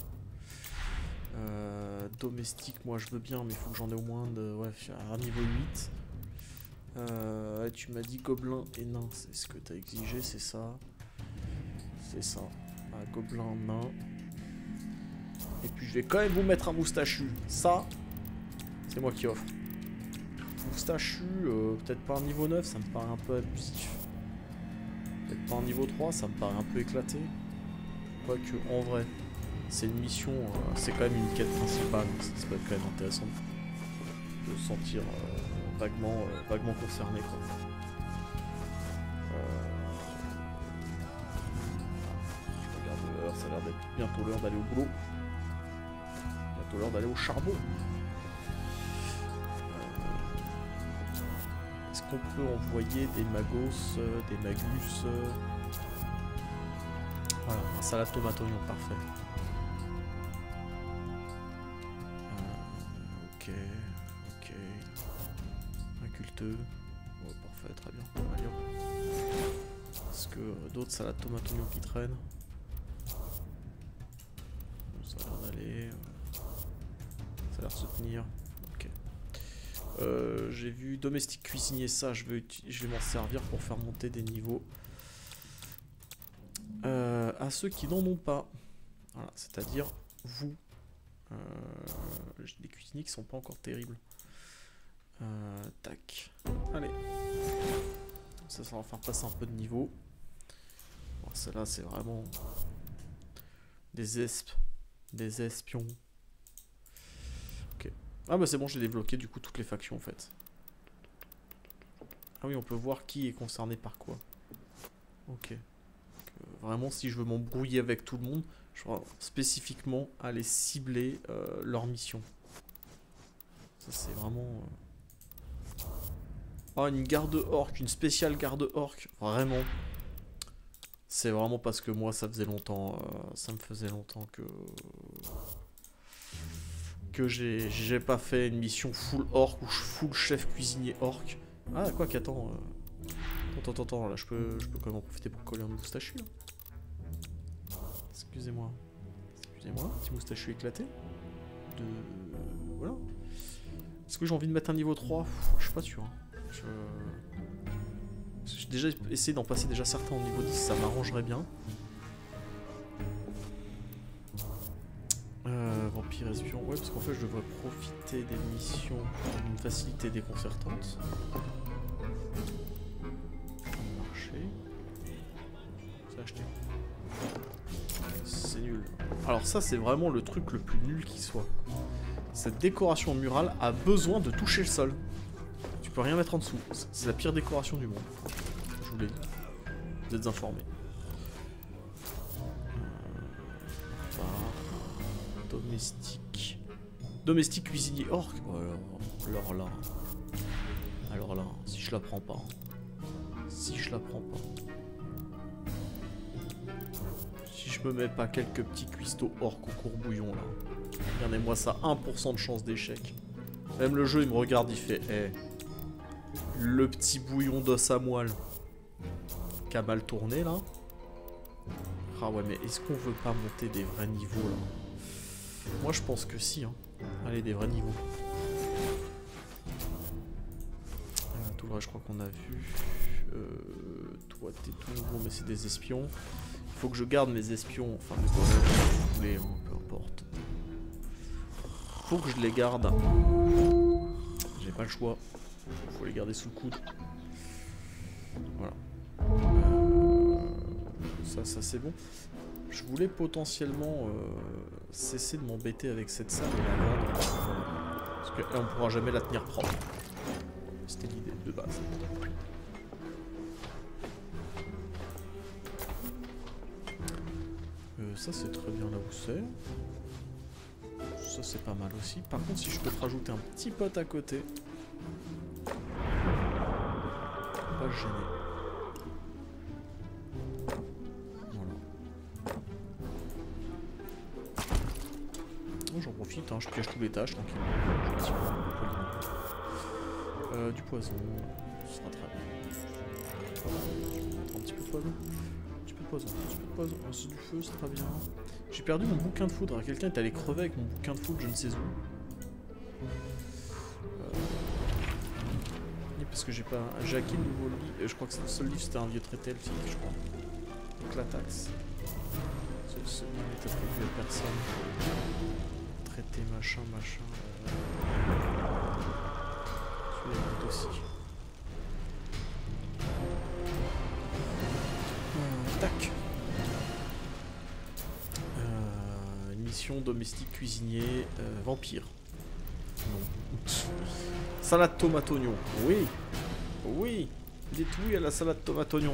Euh, domestique, moi je veux bien, mais il faut que j'en ai au moins de. Ouais, à niveau huit. Euh, tu m'as dit gobelin et nain. C'est ce que tu as exigé, c'est ça. C'est ça. Ah, gobelin, nain. Et puis je vais quand même vous mettre un moustachu. Ça, c'est moi qui offre. Moustachu, euh, peut-être pas un niveau neuf, ça me paraît un peu abusif. Peut-être pas un niveau trois, ça me paraît un peu éclaté. Quoique, en vrai, c'est une mission, euh, c'est quand même une quête principale, donc ça peut être quand même intéressant de se sentir euh, vaguement, euh, vaguement concerné, quoi. Euh... Je regarde l'heure, ça a l'air d'être bientôt l'heure d'aller au boulot. Bientôt l'heure d'aller au charbon. Est-ce qu'on peut envoyer des magos, euh, des magus euh... Voilà, un salade tomate oignon, parfait. Euh, ok, ok. Un culteux. Oh, parfait, très bien. Allez hop. Est-ce que euh, d'autres salades tomate oignon qui traînent? Ça a l'air d'aller. Ça a l'air de se tenir. Ok. Euh, j'ai vu domestique cuisinier, ça je vais, je vais m'en servir pour faire monter des niveaux euh, à ceux qui n'en ont pas. Voilà, c'est-à-dire vous. Euh, j'ai des cuisiniers qui sont pas encore terribles. Euh, tac. Allez. Ça, ça va faire passer un peu de niveau. Bon, celle-là, c'est vraiment des esp, des espions. Ok. Ah bah c'est bon, j'ai débloqué du coup toutes les factions en fait. Ah oui, on peut voir qui est concerné par quoi. Ok. Donc, euh, vraiment, si je veux m'embrouiller avec tout le monde, je vais spécifiquement aller cibler euh, leur mission. Ça c'est vraiment... Euh... Oh, une garde orque, une spéciale garde orque. Vraiment. C'est vraiment parce que moi, ça faisait longtemps, euh, ça me faisait longtemps que... que j'ai pas fait une mission full orc ou full chef cuisinier orc. Ah, quoi qu'attends. Euh... Attends, attends, attends, là je peux, je peux quand même en profiter pour coller un moustachu. Excusez-moi. Excusez-moi, petit moustachu éclaté. De... Voilà. Est-ce que j'ai envie de mettre un niveau trois? Je suis pas sûr. Hein. Je... J'ai déjà essayé d'en passer déjà certains au niveau dix, ça m'arrangerait bien. Euh, vampire espion, ouais, parce qu'en fait je devrais profiter des missions d'une facilité déconcertante. Marché. C'est acheté. C'est nul. Alors ça c'est vraiment le truc le plus nul qui soit. Cette décoration murale a besoin de toucher le sol. Tu peux rien mettre en dessous. C'est la pire décoration du monde. Je vous l'ai dit. Vous êtes informés. Euh, domestique. Domestique cuisinier orc. Oh, alors, alors là. Alors là, si je la prends pas. Si je la prends pas. Si je me mets pas quelques petits cuistots hors concours bouillon là. Regardez-moi ça, un pour cent de chance d'échec. Même le jeu il me regarde, il fait hey, le petit bouillon d'os à moelle qui a mal tourné là. Ah ouais, mais est-ce qu'on veut pas monter des vrais niveaux là? Moi je pense que si hein. Allez, des vrais niveaux. Euh, tout le reste je crois qu'on a vu. Euh, toi t'es tout nouveau mais c'est des espions. Il faut que je garde mes espions, enfin mes voleurs, hein, peu importe. Faut que je les garde. J'ai pas le choix. Faut les garder sous le coude. Voilà. Euh, ça, ça c'est bon. Je voulais potentiellement euh, cesser de m'embêter avec cette salle et la vendre. Parce que là, on pourra jamais la tenir propre. C'était l'idée de base. Euh, ça c'est très bien là où c'est. Ça c'est pas mal aussi. Par contre si je peux te rajouter un petit pote à côté. Pas gêné. Voilà. Bon, j'en profite, hein, je piège tous les tâches tranquillement. Euh, du poison. Ce sera très bien. Voilà. Je vais mettre un petit peu de poison. Un petit peu de poison, un petit peu de poison. C'est du feu, c'est très bien. J'ai perdu mon bouquin de foudre. Quelqu'un est allé crever avec mon bouquin de foudre, je ne sais où. Euh... Parce que j'ai pas. J'ai acquis le nouveau livre. Je crois que le seul livre c'était un vieux traité elfique, je crois. Donc la taxe. Ce, ce livre n'est attribué à personne. Traité machin machin. Celui-là est aussi. Euh, tac. Mission domestique cuisinier euh, vampire. Non. Salade tomate oignon. Oui. Oui. Dites oui à la salade tomate oignon.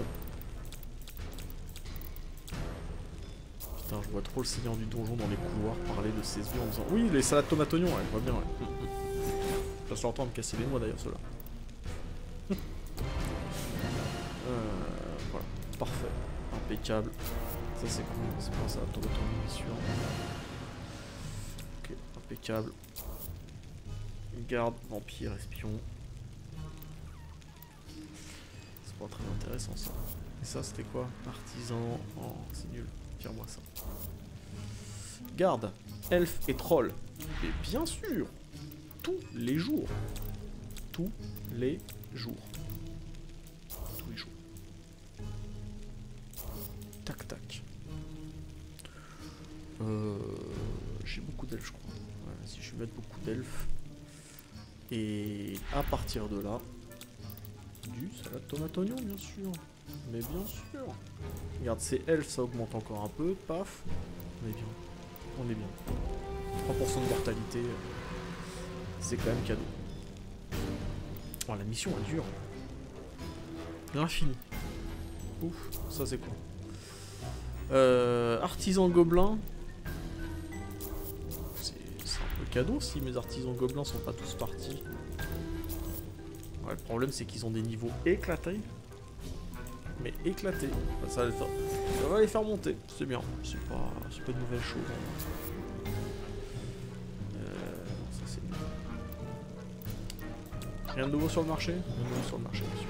Putain, je vois trop le seigneur du donjon dans les couloirs parler de ses yeux en disant oui, les salades tomate oignon, ouais, je vois bien, ouais. Je passe leur temps à me casser les noix d'ailleurs, ceux-là. euh, voilà. Parfait. Impeccable. Ça c'est cool. C'est pas ça, tomate oignon, bien sûr. Ok, impeccable. Garde, vampire, espion. C'est pas très intéressant ça. Et ça c'était quoi? Artisan. Oh, c'est nul. Tire-moi ça. Garde, elfe et troll. Et bien sûr, tous les jours. Tous les jours. Tous les jours. Tac tac. Euh, J'ai beaucoup d'elfes je crois. Voilà, si je vais mettre beaucoup d'elfes. Et à partir de là, du salade tomate oignon bien sûr. Mais bien sûr. Regarde, ces elfes ça augmente encore un peu. Paf. On est bien. On est bien. trois pour cent de mortalité. C'est quand même cadeau. Oh la mission est dure. L'infini. Ouf, ça c'est quoi? Euh, artisan gobelin. C'est un peu cadeau si mes artisans gobelins sont pas tous partis. Ouais, le problème c'est qu'ils ont des niveaux éclatés. Mais éclatés. Enfin, ça, va les faire... ça va les faire monter. C'est bien. C'est pas... pas une nouvelle chose. Euh, ça c'est bien. Rien de nouveau sur le marché? Rien de nouveau sur le marché, bien sûr.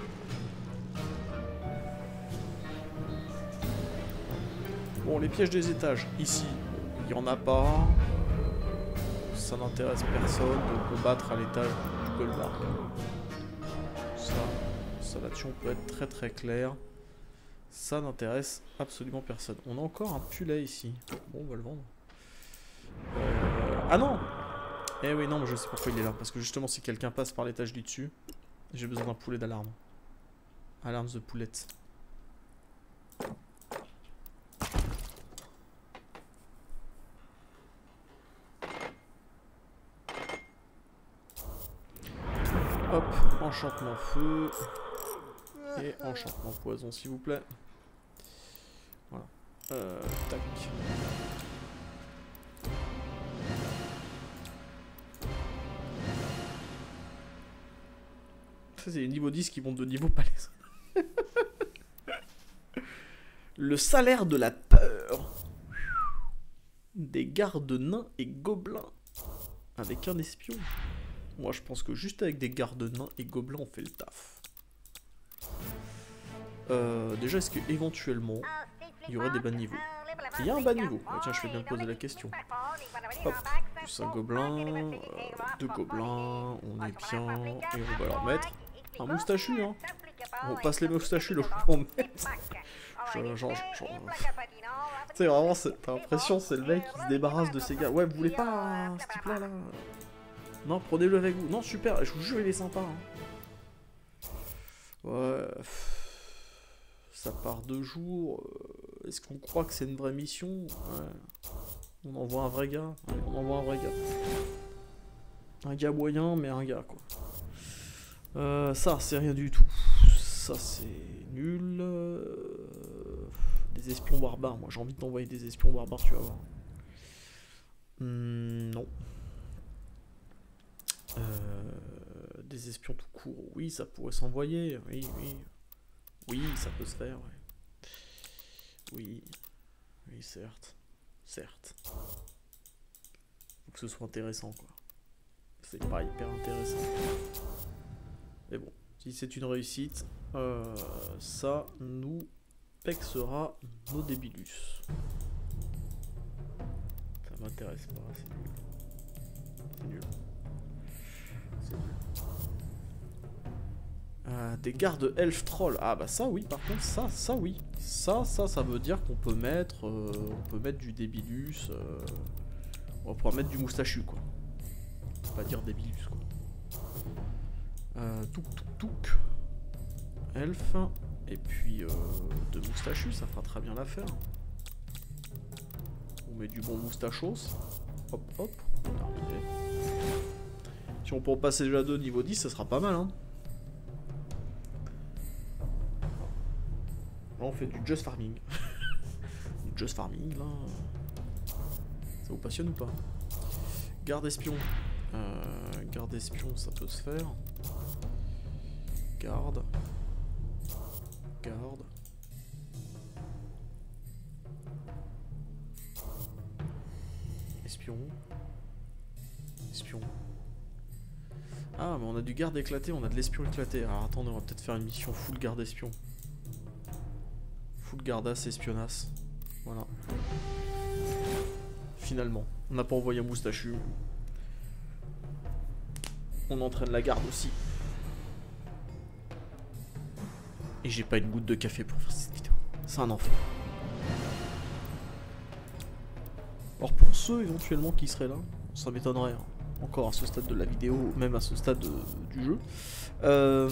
Bon, les pièges des étages, ici, il n'y en a pas. Ça n'intéresse personne de combattre à l'étage du Goldmark. Ça, ça là-dessus, on peut être très très clair. Ça n'intéresse absolument personne. On a encore un poulet ici. Bon, on va le vendre. Euh... Ah non! Eh oui, non, mais je sais pourquoi il est là. Parce que justement, si quelqu'un passe par l'étage du dessus, j'ai besoin d'un poulet d'alarme. Alarme de poulette. Hop, enchantement feu. Et enchantement poison, s'il vous plaît. Voilà. Euh, tac. Ça, c'est les niveaux dix qui montent de niveau, pas les autres. Le salaire de la peur. Des gardes nains et gobelins. Avec un espion. Moi je pense que juste avec des gardes nains et gobelins on fait le taf. Euh, déjà est-ce que éventuellement il y aurait des bas niveaux? Il y a un bas niveau. Ah, tiens je vais bien me poser la question. Hop, plus un gobelin, euh, deux gobelins, on est bien. Et on va leur mettre un moustachu hein. On passe les moustachus là où on met. Genre, genre, genre... Tu sais vraiment t'as l'impression c'est le mec qui se débarrasse de ces gars. Ouais vous voulez pas ce type là là? Non prenez-le avec vous. Non super, je vous jure il est sympa hein. Ouais. Ça part deux jours. Est-ce qu'on croit que c'est une vraie mission? Ouais. On envoie un vrai gars. Ouais, on envoie un vrai gars. Un gars moyen mais un gars quoi. Euh, ça c'est rien du tout. Ça c'est nul. Euh... Des espions barbares, moi j'ai envie d'envoyer des espions barbares, tu vas voir. Hum, non. Euh... Des espions tout court, oui ça pourrait s'envoyer, oui, oui. Oui, ça peut se faire, ouais. Oui, oui certes, certes. Faut que ce soit intéressant quoi. C'est pas hyper intéressant. Mais bon, si c'est une réussite, euh, ça nous pexera nos débilus. Ça m'intéresse pas, c'est nul. C'est nul. C'est nul. Euh, des gardes elfes trolls. Ah bah ça oui, par contre, ça, ça oui. Ça, ça, ça veut dire qu'on peut mettre euh, on peut mettre du débilus. Euh, on va pouvoir mettre du moustachu quoi. On va pas dire débilus quoi. Euh, touk touk touk. Elfe. Et puis euh, de moustachu, ça fera très bien l'affaire. On met du bon moustachos. Hop hop. Terminé. Si on peut en passer déjà deux niveau dix, ça sera pas mal hein. Là on fait du just farming. Du just farming là. Ça vous passionne ou pas? Garde espion. Euh, garde espion, ça peut se faire. Garde. Garde. Espion. Espion. Ah, mais on a du garde éclaté, on a de l'espion éclaté. Alors attendez, on va peut-être faire une mission full garde espion. Full gardasse espionnasse. Voilà. Finalement, on n'a pas envoyé un moustachu. On entraîne la garde aussi. Et j'ai pas une goutte de café pour faire cette vidéo. C'est un enfer. Alors pour ceux éventuellement qui seraient là, ça m'étonnerait. Hein. Encore à ce stade de la vidéo, même à ce stade de, du jeu. Euh,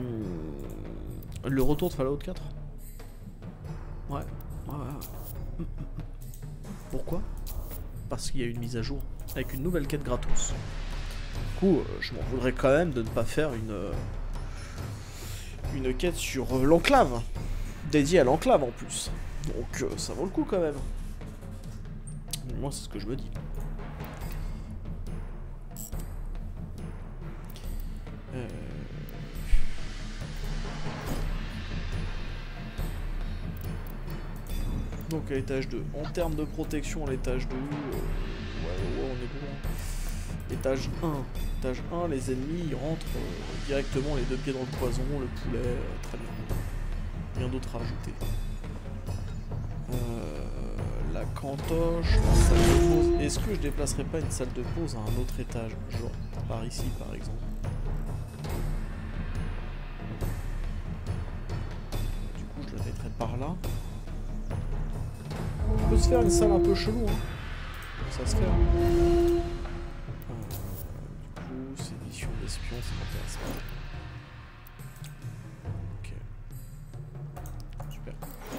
le retour de Fallout quatre. Ouais. Ouais, ouais. Pourquoi? Parce qu'il y a une mise à jour avec une nouvelle quête gratos. Du coup, euh, je m'en voudrais quand même de ne pas faire une... Euh, une quête sur euh, l'enclave, dédiée à l'enclave en plus. Donc euh, ça vaut le coup quand même. Moi c'est ce que je me dis. Euh... Donc à l'étage deux. En termes de protection à l'étage deux, euh... ouais, ouais, on est bon. Étage un. Étage un, les ennemis ils rentrent euh, directement les deux pieds dans le poison, le poulet, euh, très bien. Rien d'autre à ajouter. Euh, la cantoche, la salle de pause. Est-ce que je déplacerai pas une salle de pause à un autre étage? Genre par ici par exemple. Du coup je la mettrai par là. On peut se faire une salle un peu chelou hein. Ça se fait hein. C'est mission d'espion, ça m'intéresse pas. Ok. Super.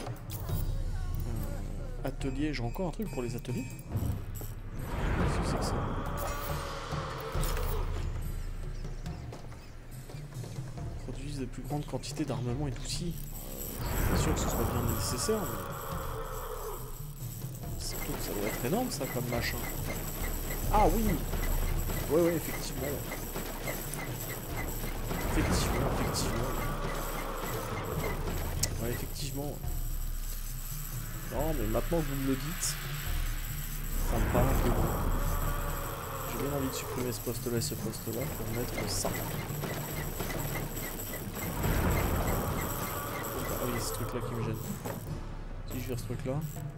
Euh, atelier, j'ai encore un truc pour les ateliers? Qu'est-ce que c'est que ça? Produisent de plus grandes quantités d'armement et d'outils. Euh, je suis pas sûr que ce soit bien nécessaire, mais... C'est plutôt que ça doit être énorme ça comme machin. Ah oui! Ouais, ouais, effectivement. Effectivement, effectivement. Ouais, effectivement. Non, mais maintenant que vous me le dites, ça me parle un peu bon. J'ai bien envie de supprimer ce poste-là et ce poste-là pour mettre ça. Ah oui, c'est ce truc-là qui me gêne. Si je vire ce truc-là.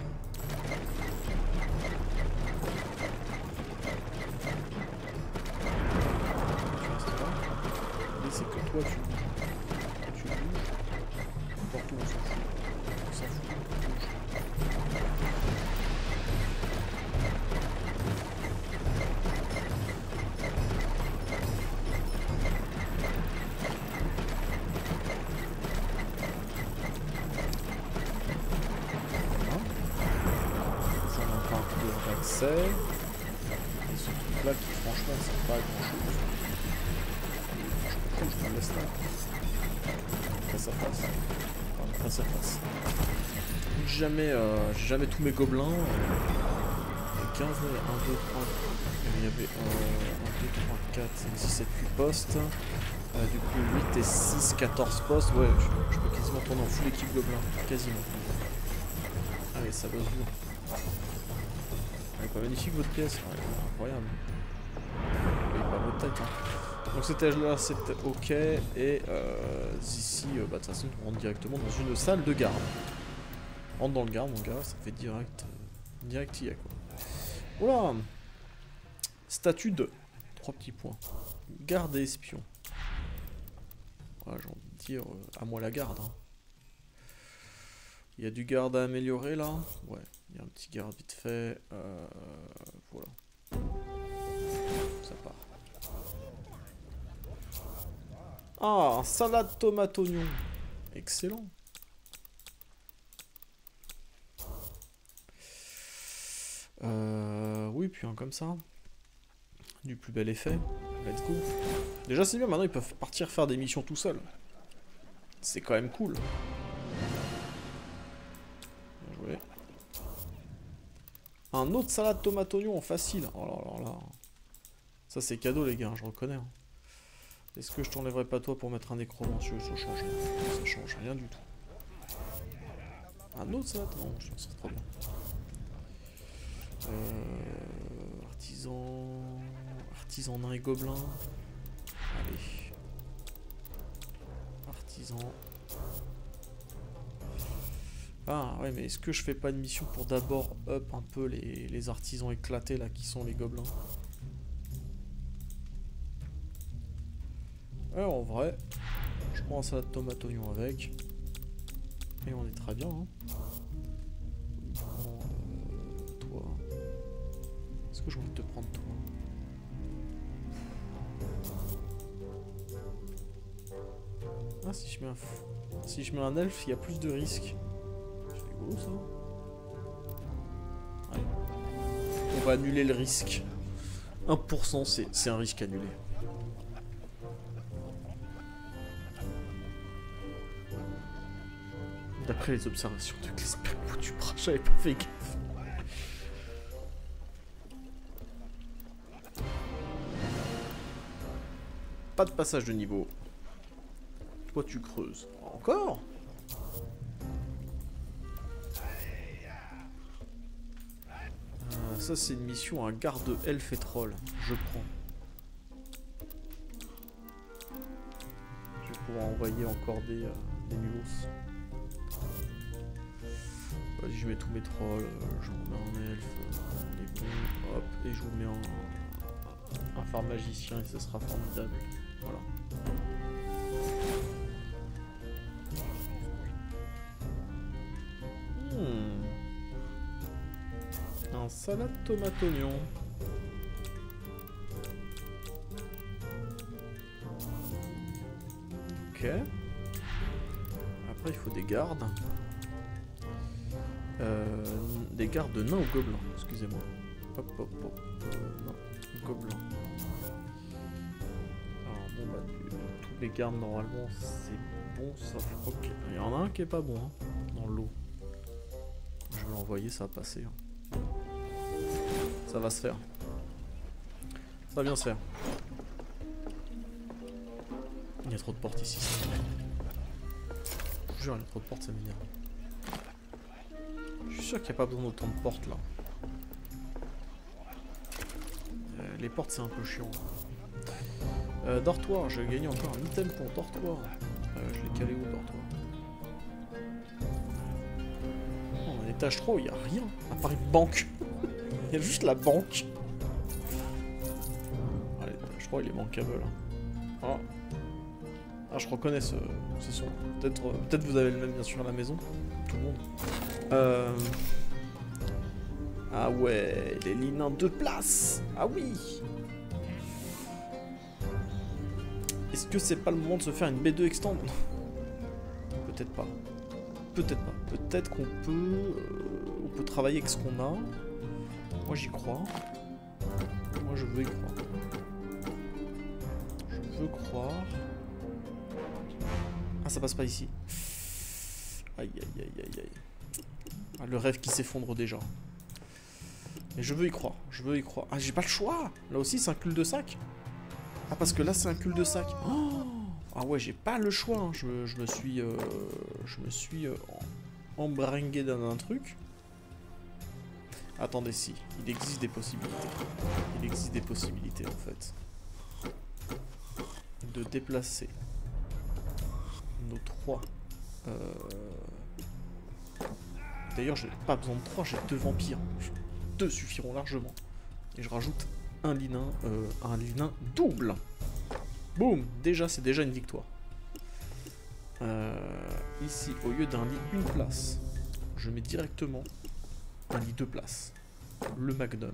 Tu restes là. Et c'est que toi, tu bouges. Tu bouges. N'importe où, on s'en fout. On s'en fout. C'est... Et ce truc là qui franchement c'est pas grand chose. Franchement je me laisse là. Face à face. Enfin, face à face. J'ai jamais, euh, j'ai jamais tous mes gobelins. Euh, quinze, un, deux, trois. Il y avait un, deux, trois, quatre, cinq, six, sept, huit postes. Euh, du coup huit et six, quatorze postes. Ouais, je, je peux quasiment tourner en full équipe gobelin. Quasiment. Allez, ça bosse bien. Pas magnifique votre pièce, ouais, incroyable. Oui, pas votre tête. Hein. Donc cet âge-là, c'était ok. Et euh, ici, euh, bah, de toute façon, on rentre directement dans une salle de garde. On rentre dans le garde, mon gars, ça fait direct. Euh, direct, il y a quoi. Voilà. Statut deux. Trois petits points. Garde et espion. Voilà, j'ai envie de dire, euh, à moi la garde. Hein. Il y a du garde à améliorer là. Ouais. Il y a un petit garde vite fait, euh, voilà. Ça part. Ah, un salade tomate oignon. Excellent. Euh, oui, puis un comme ça. Du plus bel effet. Let's go. Déjà c'est bien, maintenant ils peuvent partir faire des missions tout seuls. C'est quand même cool. Bien joué. Un autre salade tomate oignon en facile. Oh là là là. Ça c'est cadeau les gars, je reconnais. Hein. Est-ce que je t'enlèverai pas toi pour mettre un nécromancieux? Ça change rien. Ça change rien du tout. Un autre salade? Non, ça serait trop bien. Euh, artisan... Artisan nain et gobelin. Allez. Artisan... Ah ouais, mais est-ce que je fais pas une mission pour d'abord up un peu les, les artisans éclatés là qui sont les gobelins? Ouais, en vrai, je prends un salade tomate oignon avec. Et on est très bien. Hein. Je prends, euh, toi. Est-ce que j'ai envie de te prendre toi? Ah, si je mets un, si je mets un elfe, il y a plus de risques. Oh, ça. Allez. On va annuler le risque. un pour cent, c'est un risque annulé. D'après les observations de l'esprit du bras, j'avais pas fait gaffe. Pas de passage de niveau. Toi, tu creuses. Encore ? Ça c'est une mission, un garde elfe et troll. Je prends. Je vais pouvoir envoyer encore des, euh, des nulos. Vas-y, je mets tous mes trolls, euh, j'en mets un elfe, euh, on est bon, hop, et je vous mets un, un phare magicien et ce sera formidable. Voilà. Hmm. Un salade tomate oignon. Ok. Après il faut des gardes. Euh, des gardes nains ou gobelins, excusez-moi. Hop hop hop. Euh, non, gobelins. Alors bon bah du, tous les gardes normalement c'est bon sauf. Ok. Il y en a un qui est pas bon hein, dans l'eau. Je vais l'envoyer, ça va passer. Hein. Ça va se faire. Ça va bien se faire. Il y a trop de portes ici. Je vous jure, il y a trop de portes, ça m'énerve. Je suis suis sûr qu'il n'y a pas besoin d'autant de portes là. Euh, les portes c'est un peu chiant. Euh, dortoir, j'ai gagné encore un item pour dortoir. Euh, je l'ai calé où dortoir? Oh, un étage trois, il n'y a rien. À part une banque. Il y a juste la banque. Ah, l'étage trois il est manquable là. Ah. Ah, je reconnais ce, ce son. Peut-être euh, peut-être vous avez le même bien sûr à la maison. Tout le monde. Euh... Ah ouais, les linens de place. Ah oui. Est-ce que c'est pas le moment de se faire une B deux extend? Peut-être pas. Peut-être pas. Peut-être qu'on peut... Euh, on peut travailler avec ce qu'on a. Moi j'y crois. Moi je veux y croire. Je veux croire... Ah, ça passe pas ici. Aïe, aïe, aïe, aïe, aïe. Ah, le rêve qui s'effondre déjà. Mais je veux y croire. Je veux y croire. Ah, j'ai pas le choix. Là aussi, c'est un cul-de-sac. Ah, parce que là, c'est un cul-de-sac. Oh, ah ouais, j'ai pas le choix. Hein. Je, je me suis... Euh, je me suis... Euh, embringué dans un truc. Attendez, si. Il existe des possibilités. Il existe des possibilités, en fait. De déplacer... nos trois. Euh... D'ailleurs, j'ai pas besoin de trois, j'ai deux vampires. Deux suffiront largement. Et je rajoute un linin, euh, un linin double. Boum, déjà, c'est déjà une victoire. Euh, ici, au lieu d'un lit une place, je mets directement un lit deux places. Le Magnum.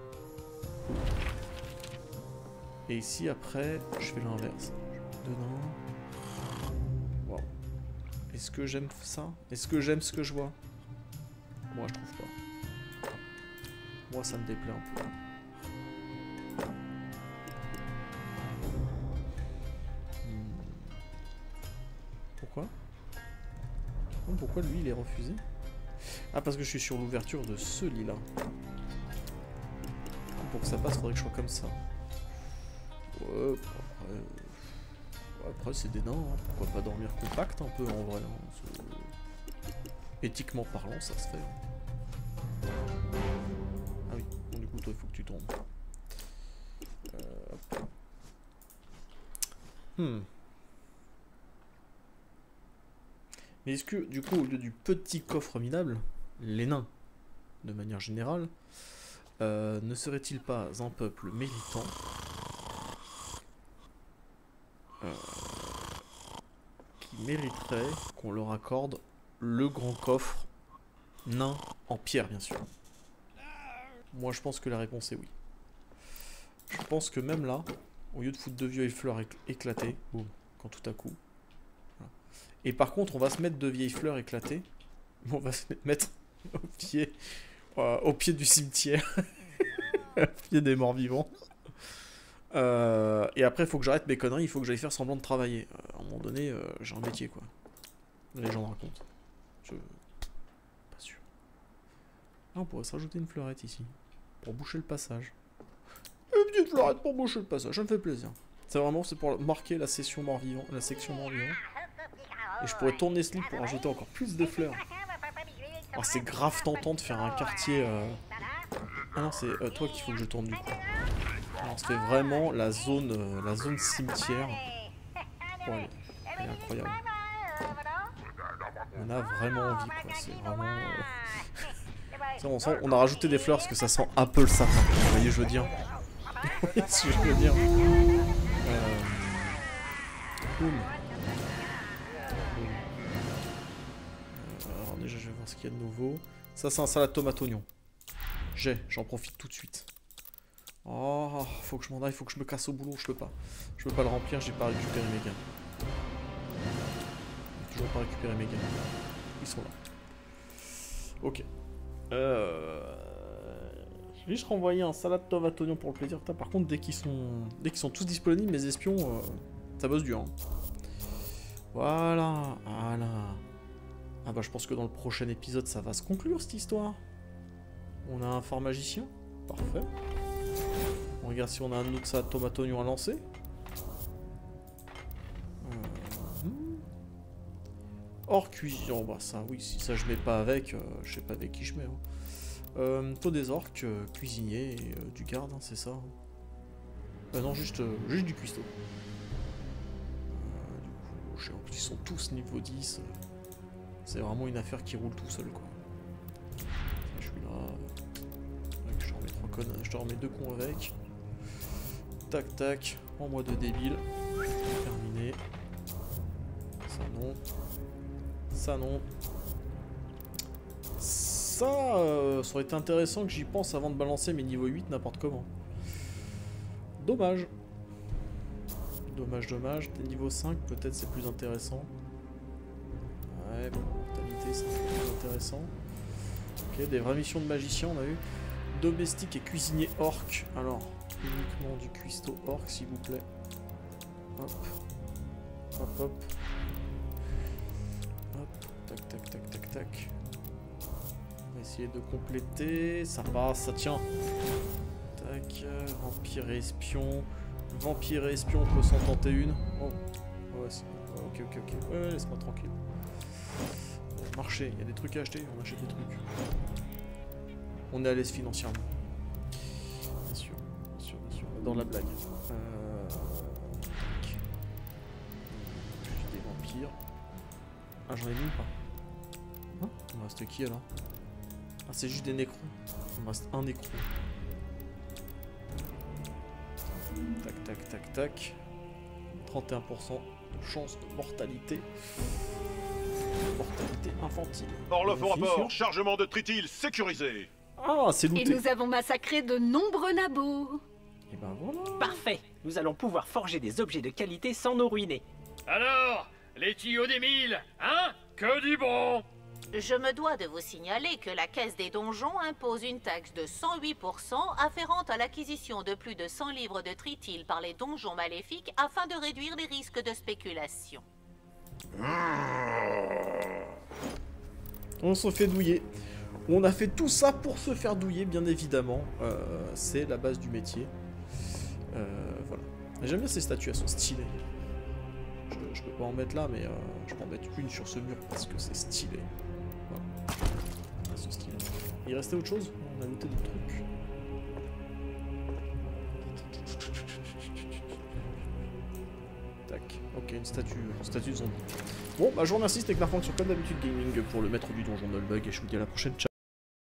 Et ici, après, je fais l'inverse. Dedans. Wow. Est-ce que j'aime ça? Est-ce que j'aime ce que je vois? Moi, je trouve pas. Moi, ça me déplaît un peu. Hmm. Pourquoi? Pourquoi lui, il est refusé? Ah, parce que je suis sur l'ouverture de ce lit-là. Pour que ça passe, faudrait que je sois comme ça. Ouais, après... Après, c'est des nains, hein. Pourquoi pas dormir compact un peu en vrai, hein. Éthiquement parlant, ça se fait. Ah oui, bon, du coup, toi, il faut que tu tombes. Euh... Hmm. Mais est-ce que, du coup, au lieu du petit coffre minable, les nains, de manière générale, euh, ne serait-il pas un peuple méritant euh, qui mériterait qu'on leur accorde le grand coffre nain en pierre, bien sûr? Moi, je pense que la réponse est oui. Je pense que même là, au lieu de foutre de vieilles fleurs éclatées, boum, quand tout à coup... Voilà. Et par contre, on va se mettre de vieilles fleurs éclatées, on va se mettre au pied, euh, au pied du cimetière, au pied des morts vivants. Euh, et après, il faut que j'arrête mes conneries, il faut que j'aille faire semblant de travailler. Euh, à un moment donné, euh, j'ai un métier, quoi. Les gens racontent. Je... Pas sûr. Ah, on pourrait se rajouter une fleurette ici. Pour boucher le passage. Une petite fleurette pour boucher le passage, ça me fait plaisir. C'est vraiment, c'est pour marquer la session mort-vivant, la section mort-vivant. Et je pourrais tourner ce lit pour rajouter encore plus de fleurs. Oh, c'est grave tentant de faire un quartier... Euh... Ah non, c'est euh, toi qu'il faut que je tourne du coup. Alors, on se fait vraiment la zone, euh, la zone cimetière. Oh, elle, elle est incroyable. On a vraiment envie, quoi. C'est vraiment... Euh... on, sent, on a rajouté des fleurs parce que ça sent un peu le sapin. Vous voyez, je veux dire. Vous voyez ce que je veux dire. Euh... Boum. Alors déjà, je vais voir ce qu'il y a de nouveau. Ça, c'est un salade tomate oignon. J'ai, j'en profite tout de suite. Oh, faut que je m'en aille, faut que je me casse au boulot, je peux pas. Je peux pas le remplir, j'ai pas récupéré mes gains. J'ai toujours pas récupéré mes gains. Ils sont là. Ok. Euh... Je vais juste renvoyer un salade tomate oignon pour le plaisir. Putain, par contre, dès qu'ils sont... dès qu'ils sont tous disponibles, mes espions, euh... ça bosse dur. Hein. Voilà, voilà. Ah bah je pense que dans le prochain épisode, ça va se conclure cette histoire. On a un fort magicien. Parfait. On regarde si on a un autre salade tomate oignon à lancer. Euh... Or cuisine, bah ça oui, si ça je mets pas avec, euh, je sais pas avec qui je mets. Hein. Euh, taux des orques, euh, cuisinier et euh, du garde, hein, c'est ça. Hein. Euh, non, juste, euh, juste du cuistot. Euh, du coup, en plus ils sont tous niveau dix. Euh, c'est vraiment une affaire qui roule tout seul quoi. Je suis là. Ouais, je te remets trois connes, je te remets deux cons avec. Tac tac, en moi de débile. Terminé. Ça non. Ça non. Ça, euh, ça aurait été intéressant que j'y pense avant de balancer mes niveaux huit n'importe comment. Dommage. Dommage, dommage. Des niveaux cinq, peut-être c'est plus intéressant. Ouais, bon, mortalité, c'est plus intéressant. Ok, des vraies missions de magicien, on a eu. Domestique et cuisinier orc. Alors, uniquement du cuistot orc, s'il vous plaît. Hop. Hop, hop. Hop. Tac, tac, tac, tac, tac. On va essayer de compléter. Ça passe, ça tient. Tac. Vampire et espion. Vampire et espion, on peut s'en tenter une. Oh. Ouais, c'est... Ok, ok, ok. Ouais, laisse-moi tranquille. Marché, il y a des trucs à acheter, on achète des trucs. On est à l'aise financièrement. Bien sûr, bien sûr, bien sûr. Dans la blague. Euh... Juste des vampires. Ah, j'en ai mis ou pas? Hein? Il me reste qui alors? Ah, c'est juste des nécros. Il me reste un nécro. Tac, tac, tac, tac. trente et un pour cent de chance de mortalité. Mortalité infantile. Orloff au rapport, chargement de tritil sécurisé. Ah, c'est Et looté. nous avons massacré de nombreux nabots. Et ben voilà. Parfait. Nous allons pouvoir forger des objets de qualité sans nous ruiner. Alors, les tuyaux des mille, hein? Que du bon! Je me dois de vous signaler que la caisse des donjons impose une taxe de cent huit pour cent afférente à l'acquisition de plus de cent livres de tritil par les donjons maléfiques afin de réduire les risques de spéculation. On se fait douiller. On a fait tout ça pour se faire douiller, bien évidemment. Euh, c'est la base du métier. Euh, voilà. J'aime bien ces statues, elles sont stylées. Je, je peux pas en mettre là, mais euh, je peux en mettre une sur ce mur parce que c'est stylé. Voilà. Elles sont stylées. Il restait autre chose? On a noté des trucs. Tac. Ok, une statue, une statue de zombie. Bon, bah je vous remercie, c'était Clarfank sur comme d'habitude Gaming pour le maître du donjon Nullbug et je vous dis à la prochaine, ciao.